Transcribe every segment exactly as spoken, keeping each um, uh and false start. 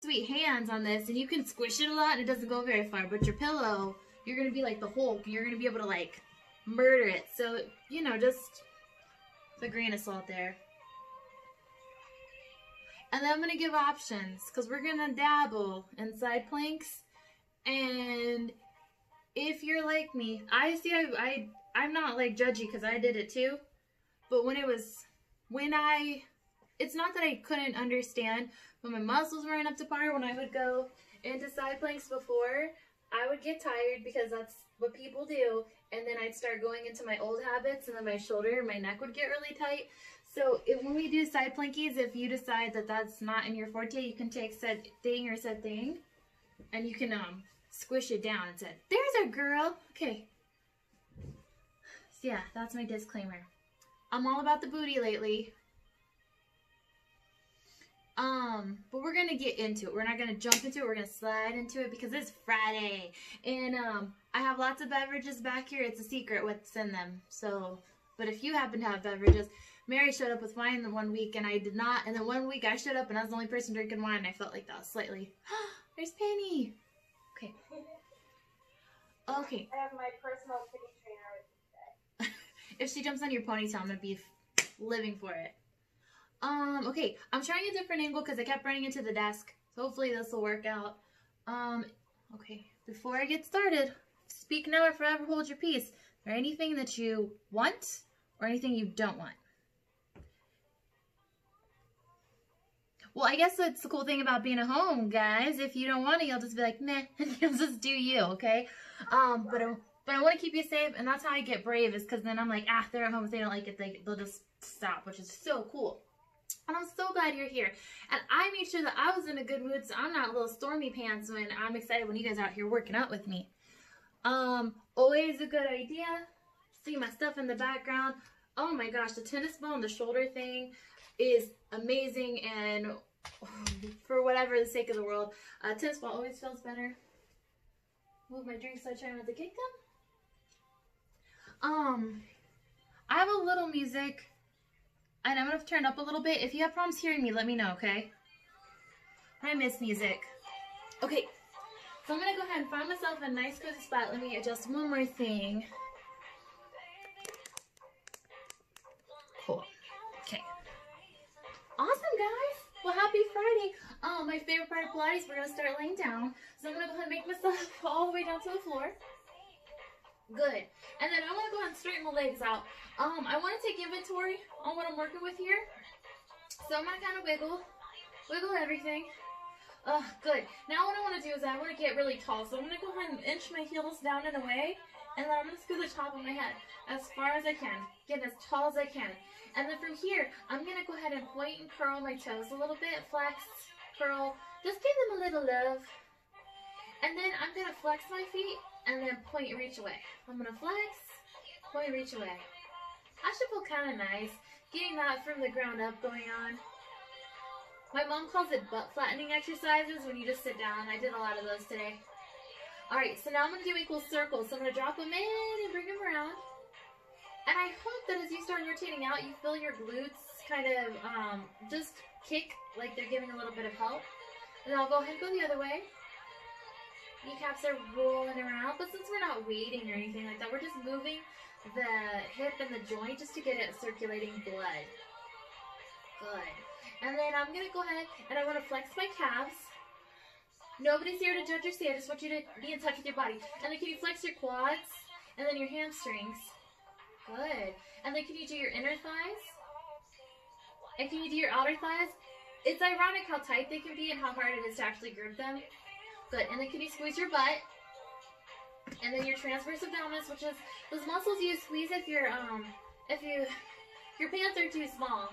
sweet hands on this, and you can squish it a lot and it doesn't go very far, but your pillow, you're going to be like the Hulk. You're going to be able to like murder it. So, you know, just a grain of salt there. And then I'm going to give options because we're going to dabble in side planks. And if you're like me, I see, I, I, I'm not like judgy because I did it too. But when it was, when I, it's not that I couldn't understand when my muscles weren't up to par. When I would go into side planks before, I would get tired because that's what people do. And then I'd start going into my old habits, and then my shoulder and my neck would get really tight. So if, when we do side plankies, if you decide that that's not in your forte, you can take said thing or said thing, and you can um squish it down and say, "There's a girl." Okay. So yeah, that's my disclaimer. I'm all about the booty lately. Um, but we're gonna get into it. We're not gonna jump into it. We're gonna slide into it because it's Friday, and um, I have lots of beverages back here. It's a secret what's in them. So, but if you happen to have beverages, Mary showed up with wine the one week, and I did not. And then one week I showed up, and I was the only person drinking wine. And I felt like that was slightly. There's Penny. Okay. Okay. I have my personal kitty trainer with me today. If she jumps on your ponytail, I'm gonna be living for it. Um, okay, I'm trying a different angle because I kept running into the desk. So hopefully this will work out. Um, okay, before I get started, speak now or forever hold your peace. Is there anything that you want or anything you don't want? Well, I guess that's the cool thing about being at home, guys. If you don't want it, you'll just be like, meh, and you'll just do you, okay? Um, but, I, but I want to keep you safe, and that's how I get brave, is because then I'm like, ah, they're at home. If they don't like it, they, they'll just stop, which is so cool. And I'm so glad you're here. And I made sure that I was in a good mood, so I'm not little stormy pants when I'm excited when you guys are out here working out with me. Um, always a good idea. See my stuff in the background. Oh my gosh, the tennis ball and the shoulder thing is amazing, and for whatever the sake of the world, uh, tennis ball always feels better. Move my drink so I try not to kick them. Um, I have a little music, and I'm going to turn up a little bit. If you have problems hearing me, let me know, okay? I miss music. Okay, so I'm going to go ahead and find myself a nice cozy spot. Let me adjust one more thing. Cool. Okay. Awesome, guys. Well, happy Friday. Um, my favorite part of Pilates, we're going to start laying down. So I'm going to go ahead and make myself all the way down to the floor. Good. And then I want to go ahead and straighten my legs out. Um, I want to take inventory on what I'm working with here. So I'm going to kind of wiggle, wiggle everything. Uh, good. Now what I want to do is I want to get really tall. So I'm going to go ahead and inch my heels down and away. And then I'm going to scoot the top of my head as far as I can. Get as tall as I can. And then from here, I'm going to go ahead and point and curl my toes a little bit. Flex, curl. Just give them a little love. And then I'm going to flex my feet and then point and reach away. I'm going to flex, point and reach away. That should feel kind of nice. Getting that from the ground up going on. My mom calls it butt flattening exercises when you just sit down. I did a lot of those today. Alright, so now I'm going to do equal circles. So I'm going to drop them in and bring them around. And I hope that as you start rotating out, you feel your glutes kind of um, just kick like they're giving a little bit of help. And then I'll go ahead and go the other way. Kneecaps are rolling around, but since we're not weighting or anything like that, we're just moving the hip and the joint just to get it circulating blood. Good. And then I'm going to go ahead and I want to flex my calves. Nobody's here to judge or see. I just want you to be in touch with your body. And then can you flex your quads and then your hamstrings? Good. And then can you do your inner thighs? And can you do your outer thighs? It's ironic how tight they can be and how hard it is to actually grip them. Good. And then can you squeeze your butt? And then your transverse abdominis, which is those muscles you squeeze if you're um if you your pants are too small.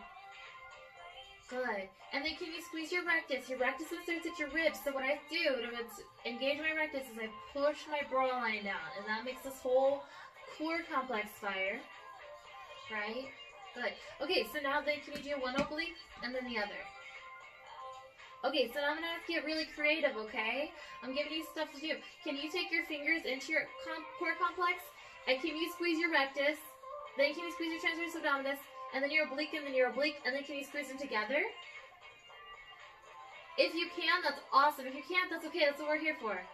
Good. And then can you squeeze your rectus? Your rectus inserts at your ribs. So what I do to engage my rectus is I push my bra line down, and that makes this whole core complex fire. Right? Good. Okay, so now then can you do one oblique and then the other? Okay, so now I'm going to have to get really creative, okay? I'm giving you stuff to do. Can you take your fingers into your comp core complex? And can you squeeze your rectus? Then can you squeeze your transverse abdominis? And then your oblique, and then your oblique, and then can you squeeze them together? If you can, that's awesome. If you can't, that's okay. That's what we're here for.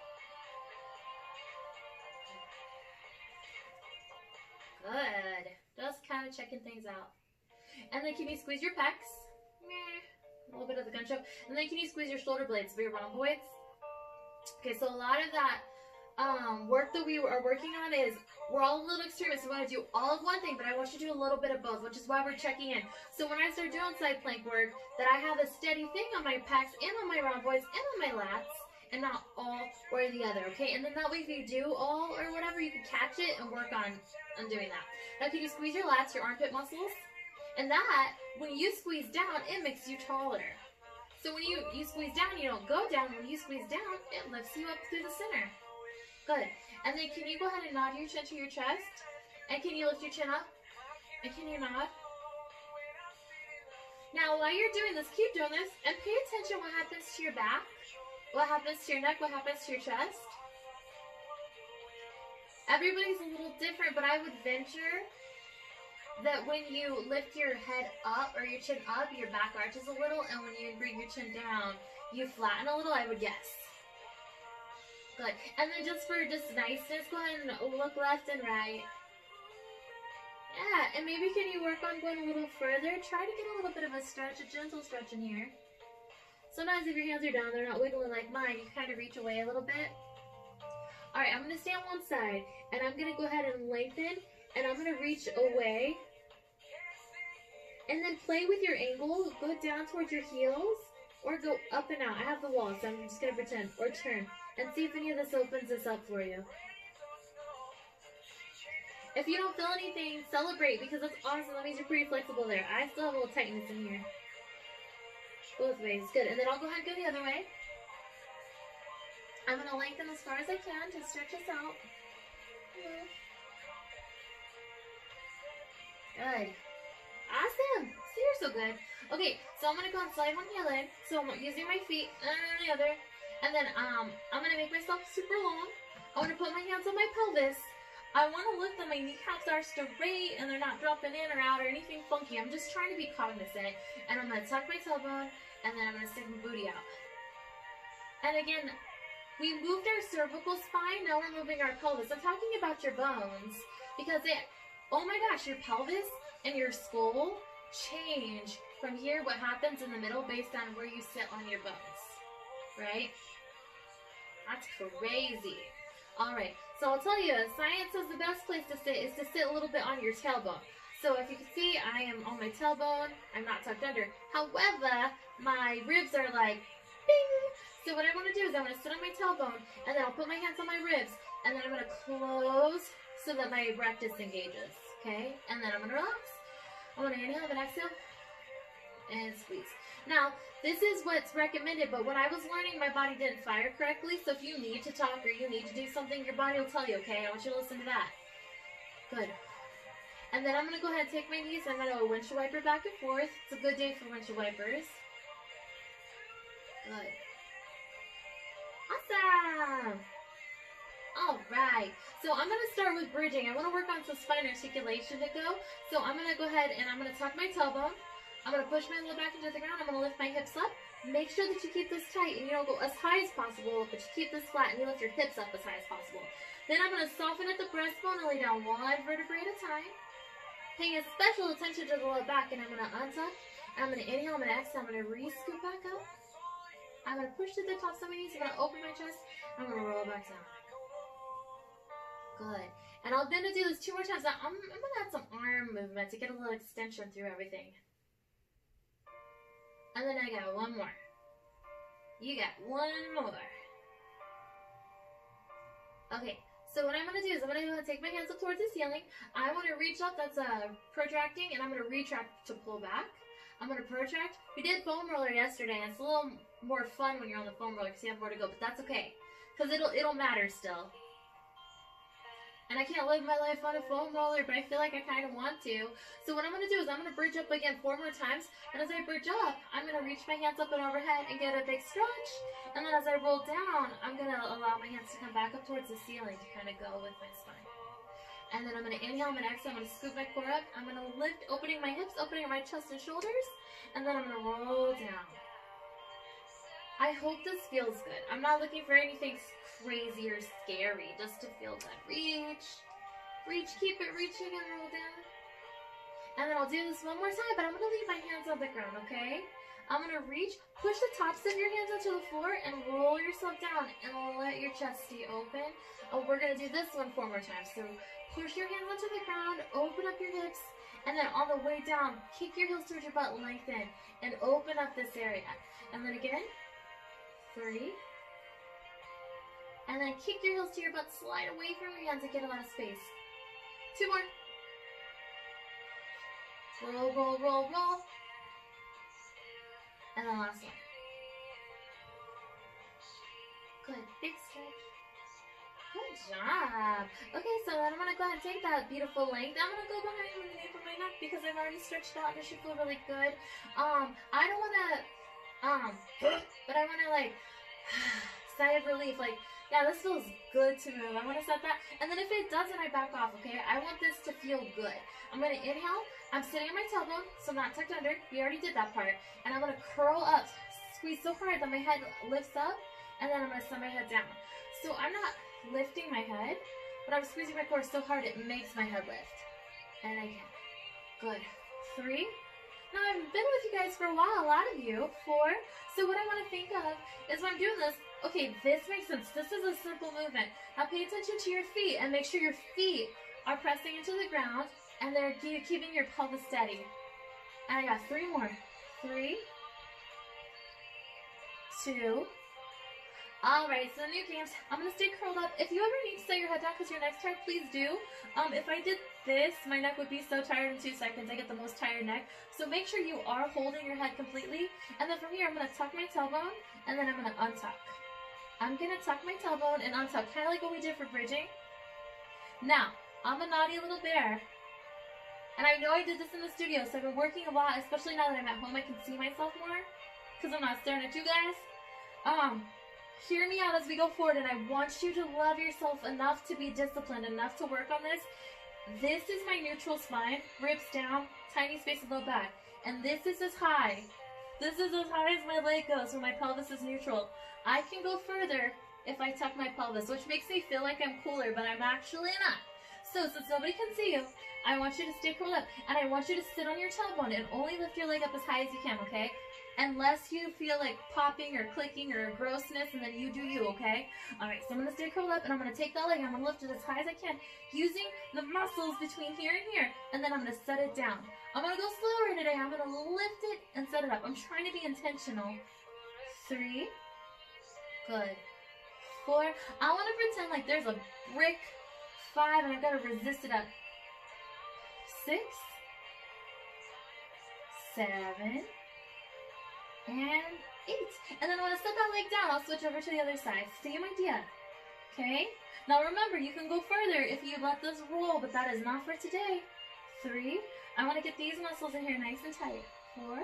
Good. Just kind of checking things out. And then can you squeeze your pecs? Meh. A little bit of the gun show. And then can you squeeze your shoulder blades for your rhomboids? Okay, so a lot of that um, work that we are working on is, we're all a little extremists. We want to do all of one thing, but I want you to do a little bit of both, which is why we're checking in. So when I start doing side plank work, that I have a steady thing on my pecs and on my rhomboids and on my lats, and not all or the other, okay? And then that way if you do all or whatever, you can catch it and work on, on doing that. Now can you squeeze your lats, your armpit muscles? And that, when you squeeze down, it makes you taller. So when you, you squeeze down, you don't go down. When you squeeze down, it lifts you up through the center. Good. And then can you go ahead and nod your chin to your chest? And can you lift your chin up? And can you nod? Now while you're doing this, keep doing this, and pay attention what happens to your back. What happens to your neck? What happens to your chest? Everybody's a little different, but I would venture that when you lift your head up or your chin up, your back arches a little, and when you bring your chin down, you flatten a little, I would guess. Good. And then just for just niceness, go ahead and look left and right. Yeah, and maybe can you work on going a little further? Try to get a little bit of a stretch, a gentle stretch in here. Sometimes if your hands are down, they're not wiggling like mine, you kind of reach away a little bit. Alright, I'm going to stay on one side, and I'm going to go ahead and lengthen, and I'm going to reach away. And then play with your angle, go down towards your heels, or go up and out. I have the wall, so I'm just going to pretend, or turn, and see if any of this opens this up for you. If you don't feel anything, celebrate, because that's awesome. That means you're pretty flexible there. I still have a little tightness in here. Both ways, good. And then I'll go ahead and go the other way. I'm going to lengthen as far as I can to stretch us out. Good. Awesome. See, you're so good. Okay, so I'm going to go and slide one heel in. So I'm using my feet and the other. And then um, I'm going to make myself super long. I want to put my hands on my pelvis. I want to look that my kneecaps are straight and they're not dropping in or out or anything funky. I'm just trying to be cognizant. And I'm going to tuck my tailbone. And then I'm going to stick my booty out. And again, we moved our cervical spine, now we're moving our pelvis. I'm talking about your bones because it, oh my gosh, your pelvis and your skull change from here, what happens in the middle based on where you sit on your bones, right? That's crazy. All right, so I'll tell you, science says the best place to sit is to sit a little bit on your tailbone. So if you can see, I am on my tailbone. I'm not tucked under. However, my ribs are like, bing. So what I want to do is I'm going to sit on my tailbone, and then I'll put my hands on my ribs, and then I'm going to close so that my rectus engages, okay? And then I'm going to relax. I'm going to inhale and exhale, and squeeze. Now, this is what's recommended, but when I was learning, my body didn't fire correctly, so if you need to talk or you need to do something, your body will tell you, okay? I want you to listen to that. Good. And then I'm going to go ahead and take my knees, and I'm going to windshield wiper back and forth. It's a good day for windshield wipers. Good. Awesome! Alright, so I'm going to start with bridging. I want to work on some spine articulation to go. So I'm going to go ahead and I'm going to tuck my tailbone. I'm going to push my low back into the ground. I'm going to lift my hips up. Make sure that you keep this tight and you don't go as high as possible, but you keep this flat and you lift your hips up as high as possible. Then I'm going to soften at the breastbone and lay down one vertebrae at a time. Paying a special attention to the low back, and I'm going to untuck. I'm going to inhale, I'm going to exhale, I'm going to re-scoop back up. I'm going to push to the tops of my knees, I'm going to open my chest, I'm going to roll back down. Good. And I'm going to do this two more times. Now, I'm, I'm going to add some arm movement to get a little extension through everything. And then I got one more. You got one more. Okay. So what I'm going to do is I'm going to take my hands up towards the ceiling. I want to reach up, that's uh, protracting, and I'm going to retract to pull back. I'm going to protract. We did foam roller yesterday, and it's a little more fun when you're on the foam roller because you have more to go, but that's okay. Because it'll, it'll matter still. And I can't live my life on a foam roller, but I feel like I kind of want to. So what I'm going to do is I'm going to bridge up again four more times. And as I bridge up, I'm going to reach my hands up and overhead and get a big stretch. And then as I roll down, I'm going to allow my hands to come back up towards the ceiling to kind of go with my spine. And then I'm going to inhale, I'm going to exhale, I'm going to scoop my core up. I'm going to lift, opening my hips, opening my chest and shoulders. And then I'm going to roll down. I hope this feels good. I'm not looking for anything crazy or scary, just to feel good. Reach, reach, keep it reaching and roll down. And then I'll do this one more time, but I'm gonna leave my hands on the ground, okay? I'm gonna reach, push the tops of your hands onto the floor and roll yourself down and let your chest stay open. Oh, we're gonna do this one four more times. So push your hands onto the ground, open up your hips, and then on the way down, kick your heels towards your butt, lengthen, and open up this area. And then again, three. And then kick your heels to your butt, slide away from your hands and get a lot of space. Two more. Roll, roll, roll, roll. And then last one. Good, big stretch. Good job. Okay, so then I'm going to go ahead and take that beautiful length. I'm going to go behind from the nape of my neck because I've already stretched out and it should feel really good. Um, I don't want to, um, but I want to like, sigh of relief, like, yeah, this feels good to move. I want to set that. And then if it doesn't, I back off, okay? I want this to feel good. I'm going to inhale. I'm sitting on my tailbone, so I'm not tucked under. We already did that part. And I'm going to curl up, squeeze so hard that my head lifts up, and then I'm going to set my head down. So I'm not lifting my head, but I'm squeezing my core so hard it makes my head lift. And again. Good. Three. Now, I've been with you guys for a while, a lot of you. Four. So what I want to think of is when I'm doing this, okay, this makes sense. This is a simple movement. Now pay attention to your feet and make sure your feet are pressing into the ground and they're keeping your pelvis steady. And I got three more. Three. Two. All right, so new games. I'm going to stay curled up. If you ever need to set your head down because your neck's tired, please do. Um, if I did this, my neck would be so tired in two seconds. I get the most tired neck. So make sure you are holding your head completely. And then from here, I'm going to tuck my tailbone, and then I'm going to untuck. I'm going to tuck my tailbone and untuck, kind of like what we did for bridging. Now, I'm a naughty little bear. And I know I did this in the studio, so I've been working a lot, especially now that I'm at home. I can see myself more because I'm not staring at you guys. Um... Hear me out as we go forward, and I want you to love yourself enough to be disciplined, enough to work on this. This is my neutral spine, ribs down, tiny space in the back. And this is as high. This is as high as my leg goes when my pelvis is neutral. I can go further if I tuck my pelvis, which makes me feel like I'm cooler, but I'm actually not. So since nobody can see you, I want you to stay curled up, and I want you to sit on your tailbone and only lift your leg up as high as you can, okay? Unless you feel like popping or clicking or grossness, and then you do you, okay? All right, so I'm going to stay curled up, and I'm going to take that leg, and I'm going to lift it as high as I can, using the muscles between here and here, and then I'm going to set it down. I'm going to go slower today. I'm going to lift it and set it up. I'm trying to be intentional. Three. Good. Four. I want to pretend like there's a brick. Five, and I've got to resist it up. Six. Seven. And eight. And then when I set that leg down, I'll switch over to the other side. Same idea. Okay? Now remember, you can go further if you let this roll, but that is not for today. Three. I want to get these muscles in here nice and tight. Four.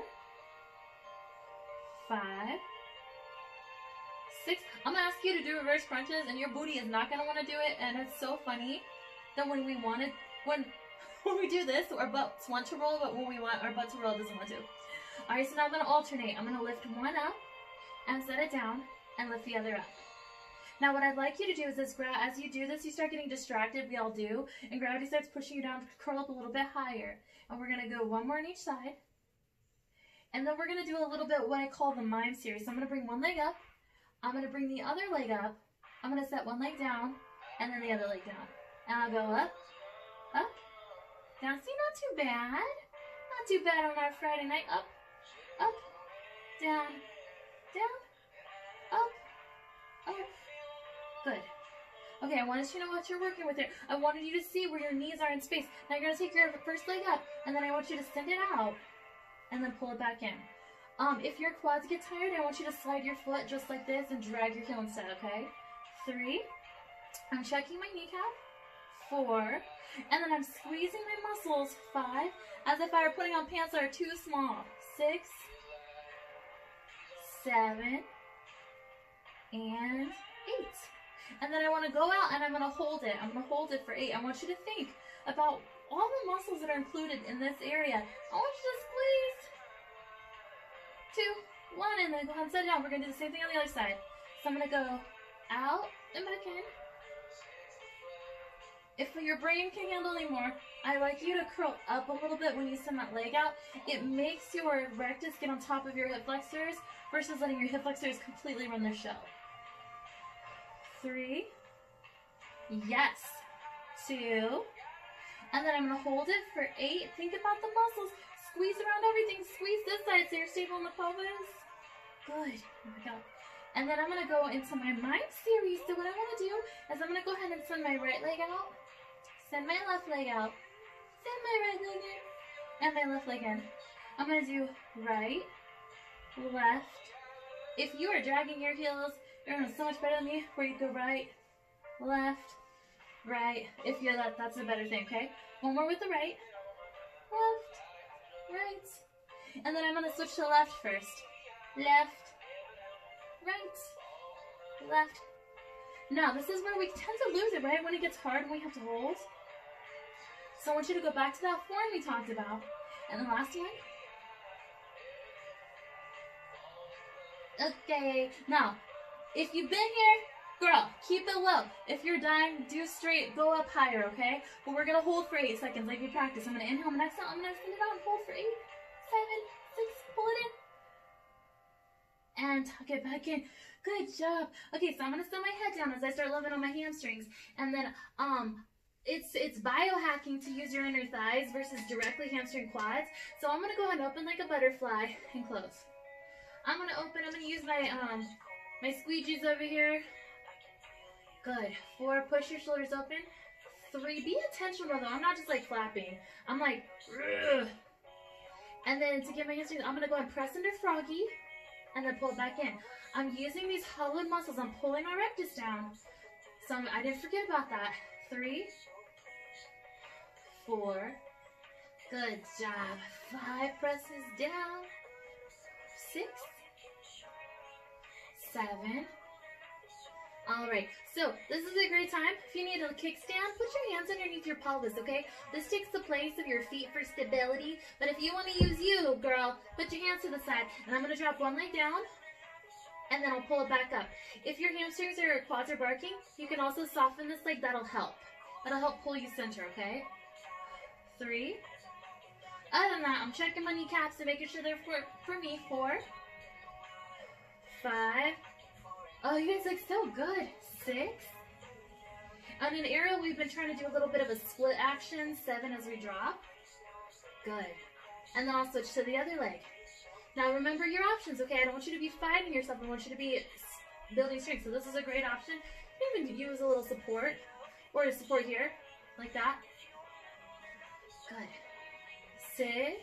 Five. Six. I'm going to ask you to do reverse crunches, and your booty is not going to want to do it. And it's so funny that when we want it, when, when we do this, our butts want to roll, but when we want our butt to roll, it doesn't want to. All right, so now I'm going to alternate. I'm going to lift one up and set it down and lift the other up. Now what I'd like you to do is this, as you do this, you start getting distracted. We all do. And gravity starts pushing you down to curl up a little bit higher. And we're going to go one more on each side. And then we're going to do a little bit what I call the mime series. So I'm going to bring one leg up. I'm going to bring the other leg up. I'm going to set one leg down and then the other leg down. And I'll go up, up, down. See, not too bad. Not too bad on our Friday night. Up. Up, down, down, up, up. Good. Okay, I wanted you to know what you're working with here. I wanted you to see where your knees are in space. Now you're going to take your first leg up, and then I want you to send it out, and then pull it back in. Um, if your quads get tired, I want you to slide your foot just like this and drag your heel instead, okay? Three. I'm checking my kneecap. Four. And then I'm squeezing my muscles. Five. As if I were putting on pants that are too small. Six, seven, and eight. And then I want to go out and I'm going to hold it. I'm going to hold it for eight. I want you to think about all the muscles that are included in this area. I want you to squeeze. Two, one, and then go ahead and set it down. We're gonna do the same thing on the other side. So I'm gonna go out and back in. If your brain can't handle anymore, I like you to curl up a little bit when you send that leg out. It makes your rectus get on top of your hip flexors versus letting your hip flexors completely run their show. Three. Yes. Two. And then I'm going to hold it for eight. Think about the muscles. Squeeze around everything. Squeeze this side so you're stable in the pelvis. Good. Here we go. And then I'm going to go into my mind series. So what I want to do is I'm going to go ahead and send my right leg out. Send my left leg out. Send my right leg in. And my left leg in. I'm going to do right, left. If you are dragging your heels, you're doing so much better than me, where you go right, left, right. If you're that, that's a better thing, okay? One more with the right, left, right. And then I'm going to switch to left first. Left, right, left. Now, this is where we tend to lose it, right? When it gets hard and we have to hold. So I want you to go back to that form we talked about. And the last one. Okay. Now, if you've been here, girl, keep it low. If you're dying, do straight, go up higher, okay? But we're going to hold for eight seconds like we practice. I'm going to inhale, I'm going to exhale, I'm going to send it out and hold for eight, seven, six, pull it in. And tuck it back in. Good job. Okay, so I'm going to set my head down as I start loving on my hamstrings. And then, um... It's it's biohacking to use your inner thighs versus directly hamstring quads. So I'm gonna go ahead and open like a butterfly and close. I'm gonna open. I'm gonna use my um my squeegees over here. Good. Four. Push your shoulders open. Three. Be intentional though. I'm not just like flapping. I'm like. Ugh. And then to get my hamstrings, I'm gonna go ahead and press under froggy, and then pull it back in. I'm using these hollowed muscles. I'm pulling my rectus down. So I'm, I didn't forget about that. Three. Four. Good job. Five presses down. Six. Seven. All right. So this is a great time. If you need a kickstand, put your hands underneath your pelvis, okay? This takes the place of your feet for stability. But if you want to use you, girl, put your hands to the side. And I'm going to drop one leg down. And then I'll pull it back up. If your hamstrings or quads are barking, you can also soften this leg. That'll help. That'll help pull you center, okay? Three. Other than that, I'm checking my kneecaps and making sure they're for, for me. Four. Five. Oh, you guys look so good. Six. On an aerial, we've been trying to do a little bit of a split action. Seven as we drop. Good. And then I'll switch to the other leg. Now remember your options, okay? I don't want you to be fighting yourself. I want you to be building strength. So this is a great option. You can even use a little support. Or support here, like that. Good. Six.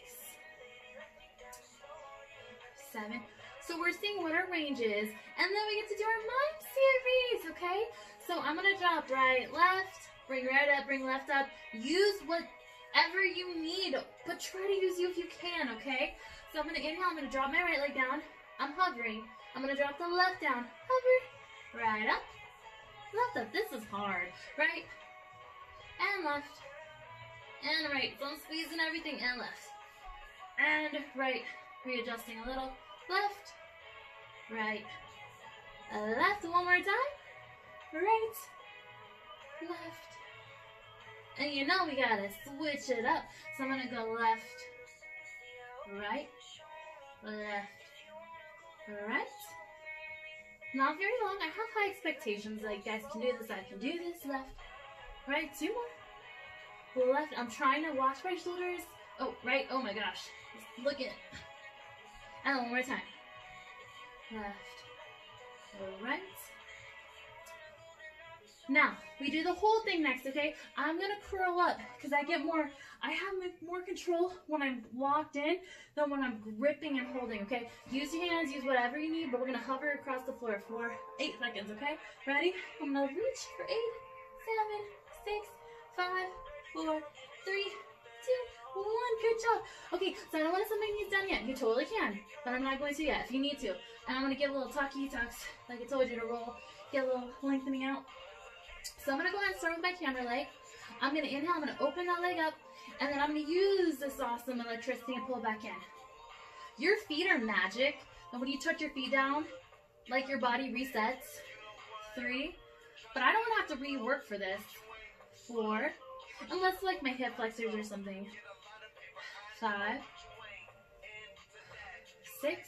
Seven. So we're seeing what our range is. And then we get to do our mind series, okay? So I'm going to drop right, left, bring right up, bring left up. Use whatever you need, but try to use you if you can, okay? So I'm going to inhale, I'm going to drop my right leg down. I'm hovering. I'm going to drop the left down. Hover. Right up. Left up. This is hard. Right. And left. And right. So I'm squeezing everything. And left. And right. Readjusting a little. Left. Right. Left. One more time. Right. Left. And you know we gotta switch it up. So I'm gonna go left. Right. Left. Right. Not very long. I have high expectations. Like, guys can do this. I can do this. Left. Right. Two more. Left. I'm trying to watch my shoulders. Oh, right. Oh my gosh. Just look at it. And one more time. Left. Right. Now, we do the whole thing next, okay? I'm going to curl up because I get more, I have more control when I'm locked in than when I'm gripping and holding, okay? Use your hands, use whatever you need, but we're going to hover across the floor for eight seconds, okay? Ready? I'm going to reach for eight, seven, six, five, four, three, two, one. Good job. Okay, so I don't want to say my knees down yet. You totally can, but I'm not going to yet if you need to. And I'm going to get a little tucky tucks, like I told you to roll, get a little lengthening out. So I'm going to go ahead and start with my camera leg. I'm going to inhale, I'm going to open that leg up, and then I'm going to use this awesome electricity and pull it back in. Your feet are magic. And when you tuck your feet down, like your body resets. Three. But I don't want to have to rework for this. Four. Unless like my hip flexors or something. Five. Six.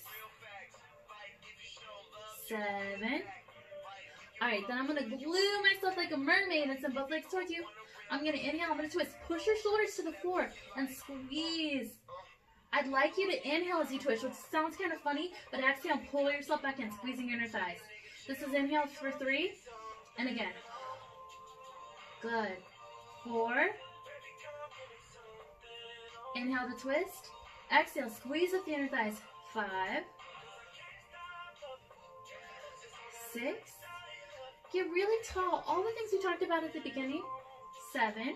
Seven. Alright, then I'm going to glue myself like a mermaid and send both legs towards you. I'm going to inhale, I'm going to twist. Push your shoulders to the floor and squeeze. I'd like you to inhale as you twist, which sounds kind of funny, but exhale, pull yourself back in, squeezing your inner thighs. This is inhale for three, and again. Good. Four. Inhale to twist. Exhale, squeeze with the inner thighs. Five. Six. Get really tall. All the things we talked about at the beginning. Seven.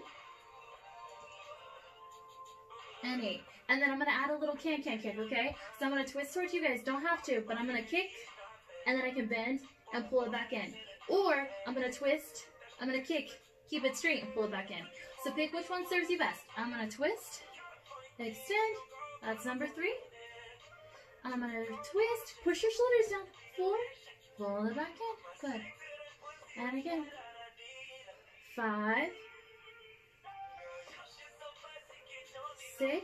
And eight. And then I'm going to add a little can-can kick, okay? So I'm going to twist towards you guys. Don't have to, but I'm going to kick, and then I can bend and pull it back in. Or I'm going to twist, I'm going to kick, keep it straight, and pull it back in. So pick which one serves you best. I'm going to twist, extend. That's number three. I'm going to twist, push your shoulders down. Four. Pull it back in. Good. And again. Five. Six.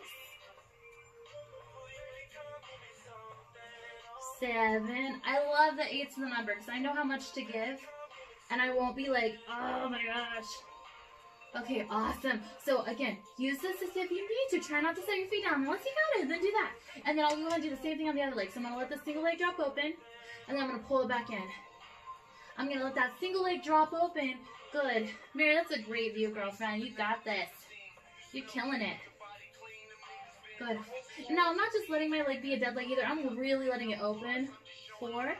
Seven. I love the eight's the number because I know how much to give. And I won't be like, oh my gosh. Okay, awesome. So again, use this as if you need to. Try not to set your feet down. Once you got it, then do that. And then I'll go and do the same thing on the other leg. So I'm going to let the single leg drop open. And then I'm going to pull it back in. I'm going to let that single leg drop open. Good. Mary, that's a great view, girlfriend. You got this. You're killing it. Good. Now, I'm not just letting my leg be a dead leg either. I'm really letting it open. Four.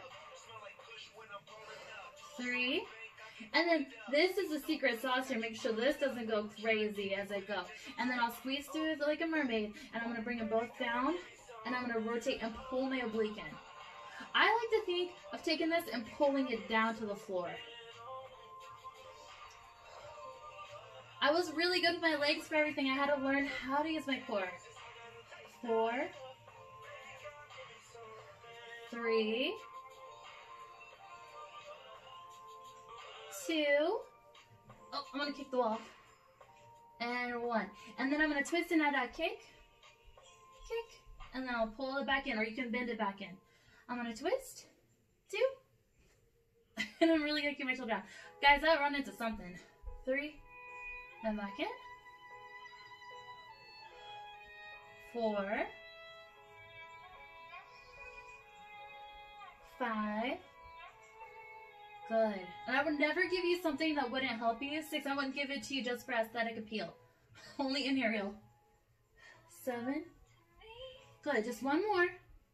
Three. And then this is the secret sauce here. Make sure this doesn't go crazy as I go. And then I'll squeeze through it like a mermaid. And I'm going to bring them both down. And I'm going to rotate and pull my oblique in. I like to think of taking this and pulling it down to the floor. I was really good with my legs for everything. I had to learn how to use my core. Four. Three. Two. Oh, I'm going to kick the wall. And one. And then I'm going to twist and add that kick. Kick. And then I'll pull it back in, or you can bend it back in. I'm going to twist. Two. And I'm really going to keep my shoulder down. Guys, I run into something. Three. And back in. Four. Five. Good. And I would never give you something that wouldn't help you. Six, I wouldn't give it to you just for aesthetic appeal. Only in aerial. Seven. Good. Just one more.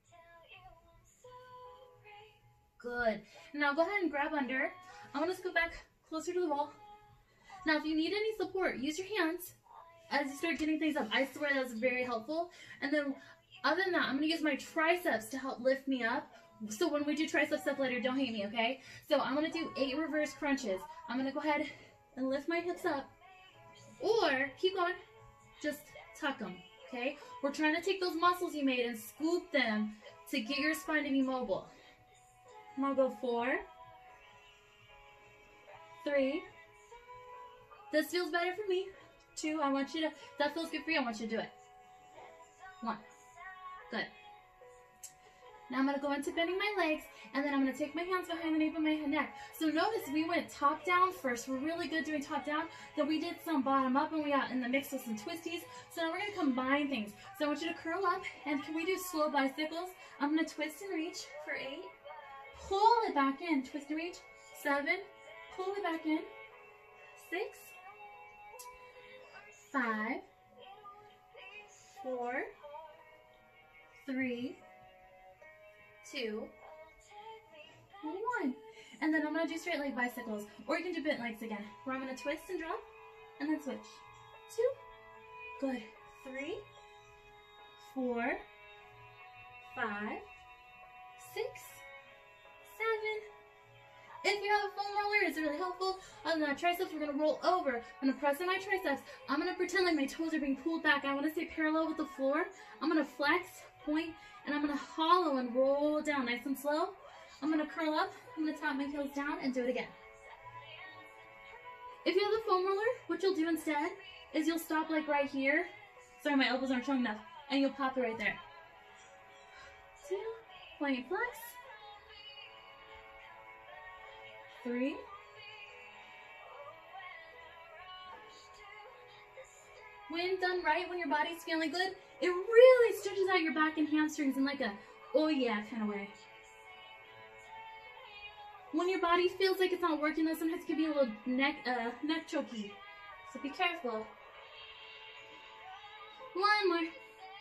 Good. Now go ahead and grab under. I'm going to scoot back closer to the wall. Now, if you need any support, use your hands as you start getting things up. I swear that's very helpful. And then, other than that, I'm going to use my triceps to help lift me up. So when we do tricep step later, don't hate me, okay? So I'm going to do eight reverse crunches. I'm going to go ahead and lift my hips up. Or, keep going, just tuck them, okay? We're trying to take those muscles you made and scoop them to get your spine to be mobile. I'm going to go four. Three. This feels better for me. Two, I want you to, if that feels good for you, I want you to do it. One. Good. Now I'm going to go into bending my legs, and then I'm going to take my hands behind the nape of my neck. So notice we went top down first. We're really good doing top down. Then we did some bottom up, and we got in the mix with some twisties. So now we're going to combine things. So I want you to curl up, and can we do slow bicycles? I'm going to twist and reach for eight. Pull it back in. Twist and reach. Seven. Pull it back in. Six. Five. Four. Three. Two, and one. And then I'm going to do straight leg bicycles. Or you can do bent legs again. Where I'm going to twist and drop, and then switch. Two. Good. Three. Four. Five. Six. Seven. If you have a foam roller, it's really helpful. On the triceps, we're going to roll over. I'm going to press on my triceps. I'm going to pretend like my toes are being pulled back. I want to stay parallel with the floor. I'm going to flex, point, and I'm gonna hollow and roll down nice and slow. I'm gonna curl up, I'm gonna tap my heels down and do it again. If you have the foam roller, what you'll do instead is you'll stop like right here. Sorry, my elbows aren't strong enough. And you'll pop it right there. Two, point flex. Three. When done right, when your body's feeling good, it really stretches out your back and hamstrings in like a, oh yeah, kind of way. When your body feels like it's not working, though, sometimes it can be a little neck, uh, neck choky. So be careful. One more.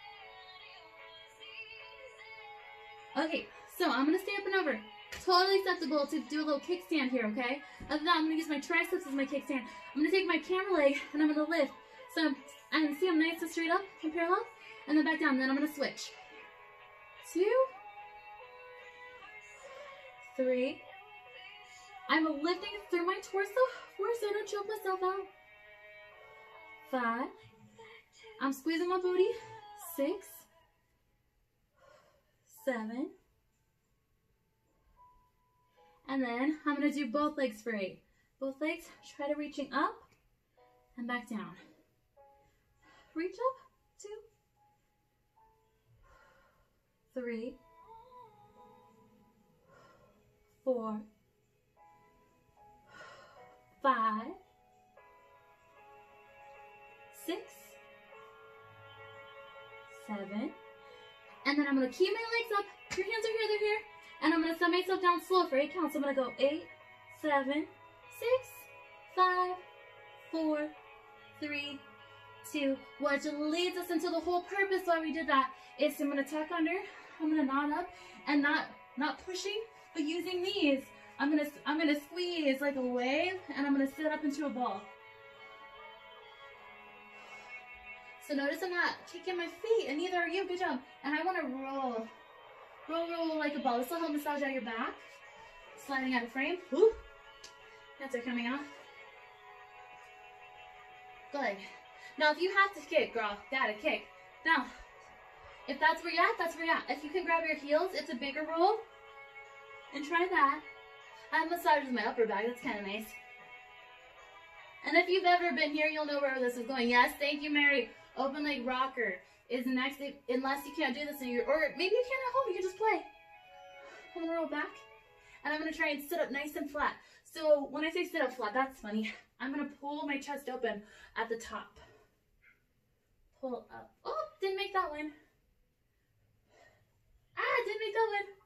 Okay, so I'm gonna stay up and over. Totally acceptable to do a little kickstand here, okay? Other than that, I'm gonna use my triceps as my kickstand. I'm gonna take my camera leg and I'm gonna lift. So I'm, and see I'm nice and straight up and parallel, and then back down. And then I'm gonna switch. Two, three. I'm lifting through my torso. Four, so I don't choke myself out. Five. I'm squeezing my booty. Six. Seven. And then I'm going to do both legs for eight. Both legs, try to reaching up and back down. Reach up. Two. Three. Four. Five, six, seven, and then I'm going to keep my legs up. Your hands are here, they're here, and I'm going to set myself down slow for eight counts. So I'm going to go eight, seven, six, five, four, three, two, which leads us into the whole purpose why we did that is I'm going to tuck under, I'm going to knot up, and not, not pushing, but using these. I'm gonna I'm gonna squeeze like a wave, and I'm gonna sit up into a ball. So notice I'm not kicking my feet, and neither are you. Good job. And I want to roll, roll, roll like a ball. This will help massage out your back. Sliding out of frame. Woo. Hands are coming off. Good. Now, if you have to kick, girl, gotta kick. Now, if that's where you're at, that's where you're at. If you can grab your heels, it's a bigger roll, and try that. I have massages my upper back. That's kind of nice. And if you've ever been here, you'll know where this is going. Yes, thank you, Mary. Open leg rocker is next, unless you can't do this in your, or maybe you can at home. You can just play. I'm gonna roll back, and I'm gonna try and sit up nice and flat. So when I say sit up flat, that's funny. I'm gonna pull my chest open at the top. Pull up. Oh, didn't make that one. Ah, didn't make that one.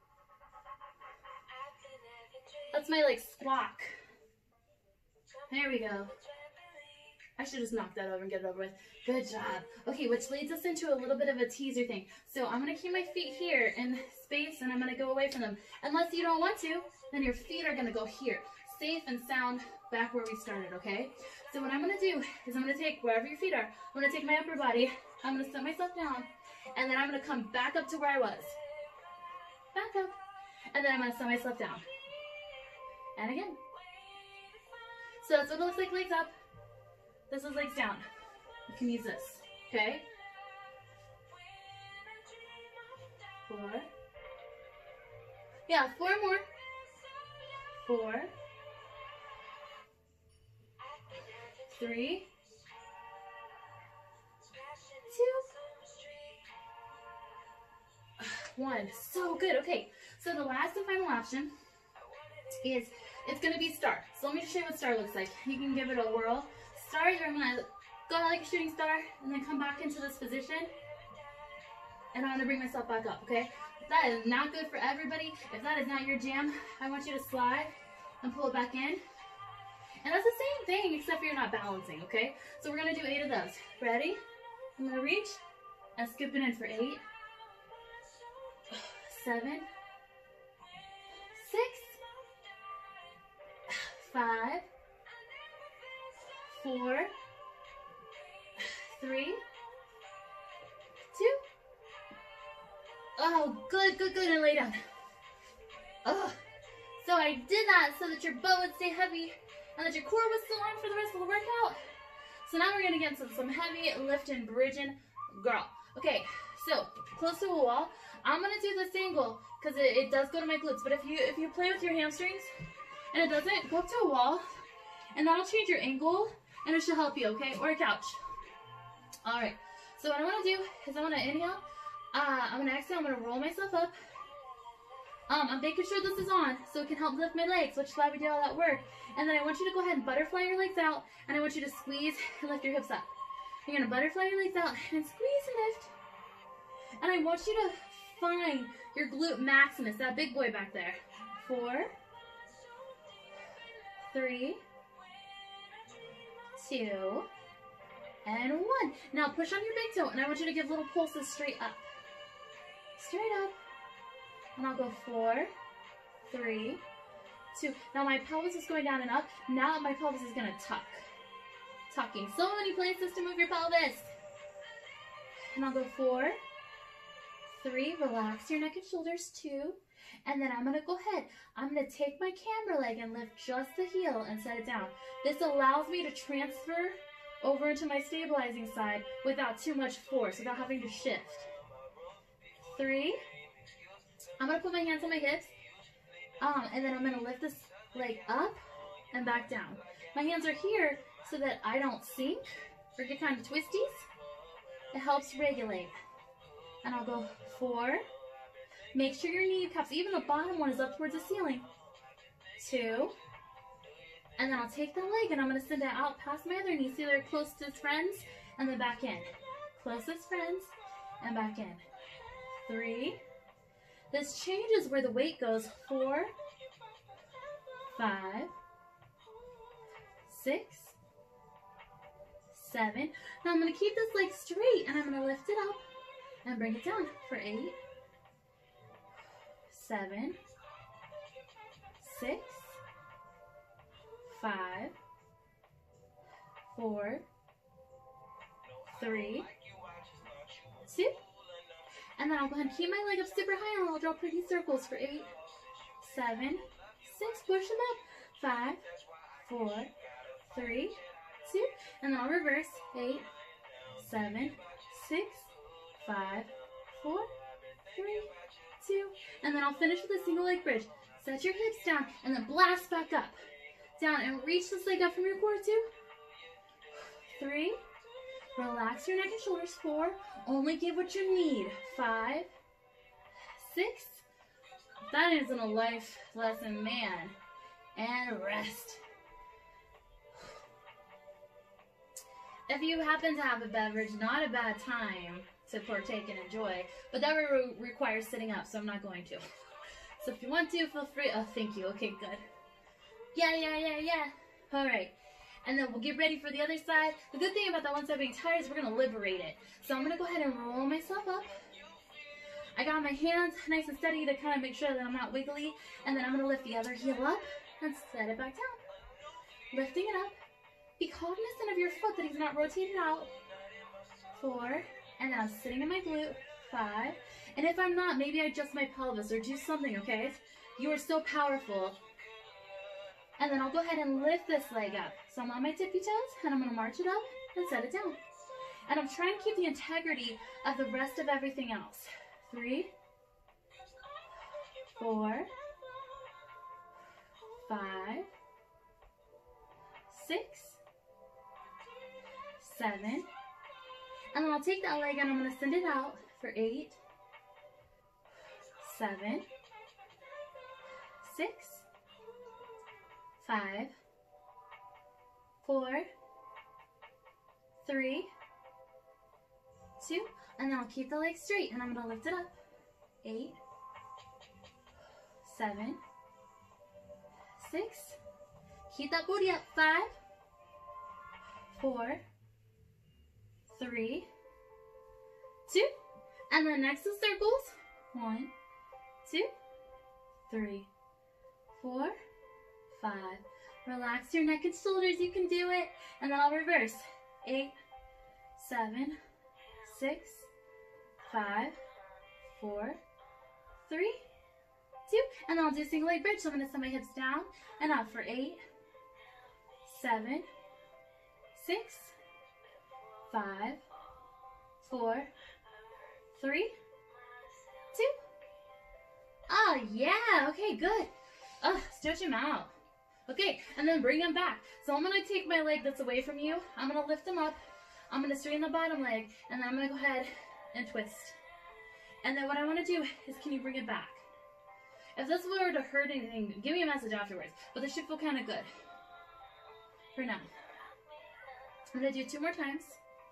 That's my like squawk. There we go. I should just knock that over and get it over with. Good job. Okay, which leads us into a little bit of a teaser thing. So I'm going to keep my feet here in space, and I'm going to go away from them. Unless you don't want to, then your feet are going to go here. Safe and sound back where we started, okay? So what I'm going to do is I'm going to take wherever your feet are. I'm going to take my upper body. I'm going to set myself down, and then I'm going to come back up to where I was. Back up. And then I'm going to set myself down. And again. So that's what it looks like, legs up. This is legs down. You can use this, okay? Four. Yeah, four more. Four. Three. Two. One. So good. Okay, so the last and final option is it's going to be star. So let me just show you what star looks like. You can give it a whirl. Star, you're going to go out like a shooting star and then come back into this position. And I'm going to bring myself back up, okay? If that is not good for everybody, if that is not your jam, I want you to slide and pull it back in. And that's the same thing except for you're not balancing, okay? So we're going to do eight of those. Ready? I'm going to reach and skip it in for eight. Seven. Six. Five, four, three, two. Oh, good, good, good, and lay down. Oh, so I did that so that your butt would stay heavy and that your core was still on for the rest of the workout. So now we're gonna get into some heavy lifting, bridging, girl. Okay, So, close to a wall. I'm gonna do this angle because it, it does go to my glutes. But if you if you play with your hamstrings and it doesn't, go up to a wall, and that'll change your angle, and it should help you, okay? Or a couch. All right. So what I want to do is I want to inhale. Uh, I'm gonna exhale. I'm gonna roll myself up. Um, I'm making sure this is on so it can help lift my legs, which is why we did all that work. And then I want you to go ahead and butterfly your legs out, and I want you to squeeze and lift your hips up. You're gonna butterfly your legs out and squeeze and lift. And I want you to find your glute maximus, that big boy back there. Four, three, two, and one. Now push on your big toe, and I want you to give little pulses straight up. Straight up. And I'll go four, three, two. Now my pelvis is going down and up. Now my pelvis is gonna tuck. Tucking. So many places to move your pelvis. And I'll go four, three, relax your neck and shoulders, two, and then I'm gonna go ahead. I'm gonna take my camera leg and lift just the heel and set it down. This allows me to transfer over into my stabilizing side without too much force, without having to shift. Three. I'm gonna put my hands on my hips, um, and then I'm gonna lift this leg up and back down. My hands are here so that I don't sink or get kind of twisties. It helps regulate. And I'll go four. Make sure your knee cups, even the bottom one, is up towards the ceiling. Two. And then I'll take the leg and I'm gonna send it out past my other knee. See, they're closest friends, and then back in. Closest friends, and back in. Three. This changes where the weight goes. Four, five, six, seven. Now I'm gonna keep this leg straight and I'm gonna lift it up and bring it down for eight, seven, six, five, four, three, two, and then I'll go ahead and keep my leg up super high and I'll draw pretty circles for eight, seven, six, push them up, five, four, three, two, and then I'll reverse, eight, seven, six, five, four, three, two, and then I'll finish with a single leg bridge. Set your hips down and then blast back up. Down and reach this leg up from your core, two, three, relax your neck and shoulders, four, only give what you need, five, six, that isn't a life lesson, man, and rest. If you happen to have a beverage, not a bad time to partake and enjoy, but that re requires sitting up, so I'm not going to. So if you want to, feel free. Oh, thank you. Okay, good. Yeah, yeah, yeah, yeah. All right. And then we'll get ready for the other side. The good thing about that one side being tired is we're going to liberate it. So I'm going to go ahead and roll myself up. I got my hands nice and steady to kind of make sure that I'm not wiggly. And then I'm going to lift the other heel up and set it back down. Lifting it up. Be cognizant of your foot that he's not rotated out. Four. And then I'm sitting in my glute. Five. And if I'm not, maybe I adjust my pelvis or do something, okay? You are so powerful. And then I'll go ahead and lift this leg up. So I'm on my tippy toes, and I'm going to march it up and set it down. And I'm trying to keep the integrity of the rest of everything else. Three, four, five, six, seven. And then I'll take that leg and I'm going to send it out for eight, seven, six, five, four, three, two, and then I'll keep the leg straight and I'm going to lift it up. Eight, seven, six, keep that booty up. Five, four, three, two, and then next is circles. One, two, three, four, five. Relax your neck and shoulders, you can do it. And then I'll reverse. Eight, seven, six, five, four, three, two, and then I'll do single leg bridge. So I'm gonna set my hips down and up for eight, seven, six, five, four, three, two. Oh, yeah. Okay, good. Oh, stretch them out. Okay, and then bring them back. So I'm going to take my leg that's away from you. I'm going to lift them up. I'm going to straighten the bottom leg, and then I'm going to go ahead and twist. And then what I want to do is, can you bring it back? If this were to hurt anything, give me a message afterwards. But this should feel kind of good for now. I'm going to do two more times.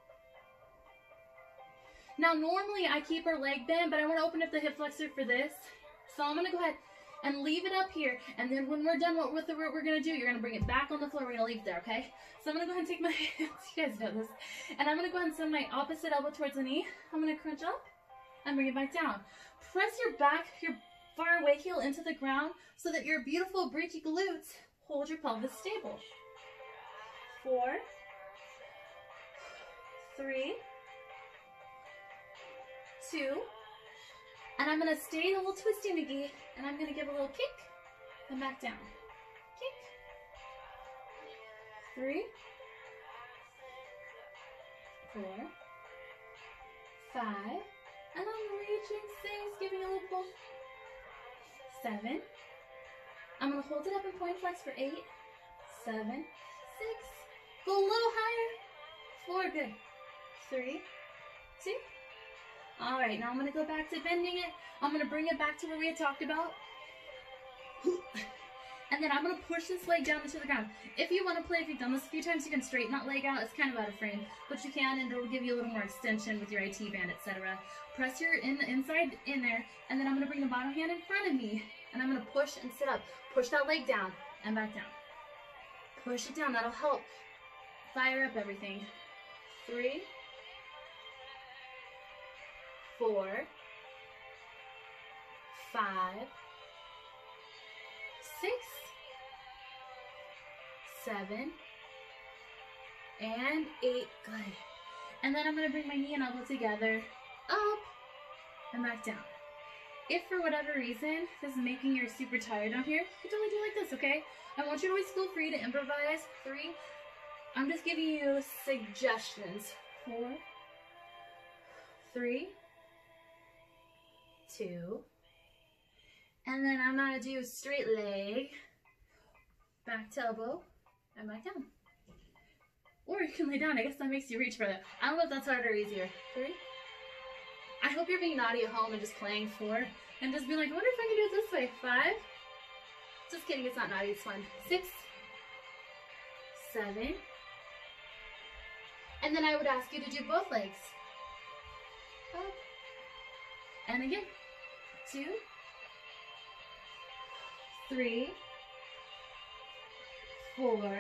Now, normally I keep our leg bent, but I want to open up the hip flexor for this. So I'm going to go ahead and leave it up here. And then when we're done with the what we're going to do, you're going to bring it back on the floor. We're going to leave it there, okay? So I'm going to go ahead and take my hands. You guys know this. And I'm going to go ahead and send my opposite elbow towards the knee. I'm going to crunch up and bring it back down. Press your back, your far away heel into the ground so that your beautiful breachy glutes hold your pelvis stable. Four, three, two, and I'm going to stay a little twisty McGee, and I'm going to give a little kick and back down. Kick, three, four, five, and I'm reaching six, giving a little pull. Seven. I'm going to hold it up and point flex for eight, seven, six, go a little higher, four, good, three, two. All right, now I'm going to go back to bending it. I'm going to bring it back to what we had talked about. And then I'm going to push this leg down into the ground. If you want to play, if you've done this a few times, you can straighten that leg out. It's kind of out of frame, but you can, and it'll give you a little more extension with your I T band, et cetera. Press your in, inside in there, and then I'm going to bring the bottom hand in front of me, and I'm going to push and sit up. Push that leg down and back down. Push it down. That'll help fire up everything. Three, four, five, six, seven, and eight. Good. And then I'm going to bring my knee and elbow together, up, and back down. If for whatever reason this is making you super tired down here, you can totally do like this, okay? I want you to always feel free to improvise. Three. I'm just giving you suggestions. Four, three, two, and then I'm going to do straight leg, back to elbow, and back down. Or you can lay down. I guess that makes you reach further. I don't know if that's harder or easier. Three. I hope you're being naughty at home and just playing four, and just being like, I wonder if I can do it this way. Five. Just kidding, it's not naughty, it's fun. Six, seven, and then I would ask you to do both legs. Up, and again. Two, three, four,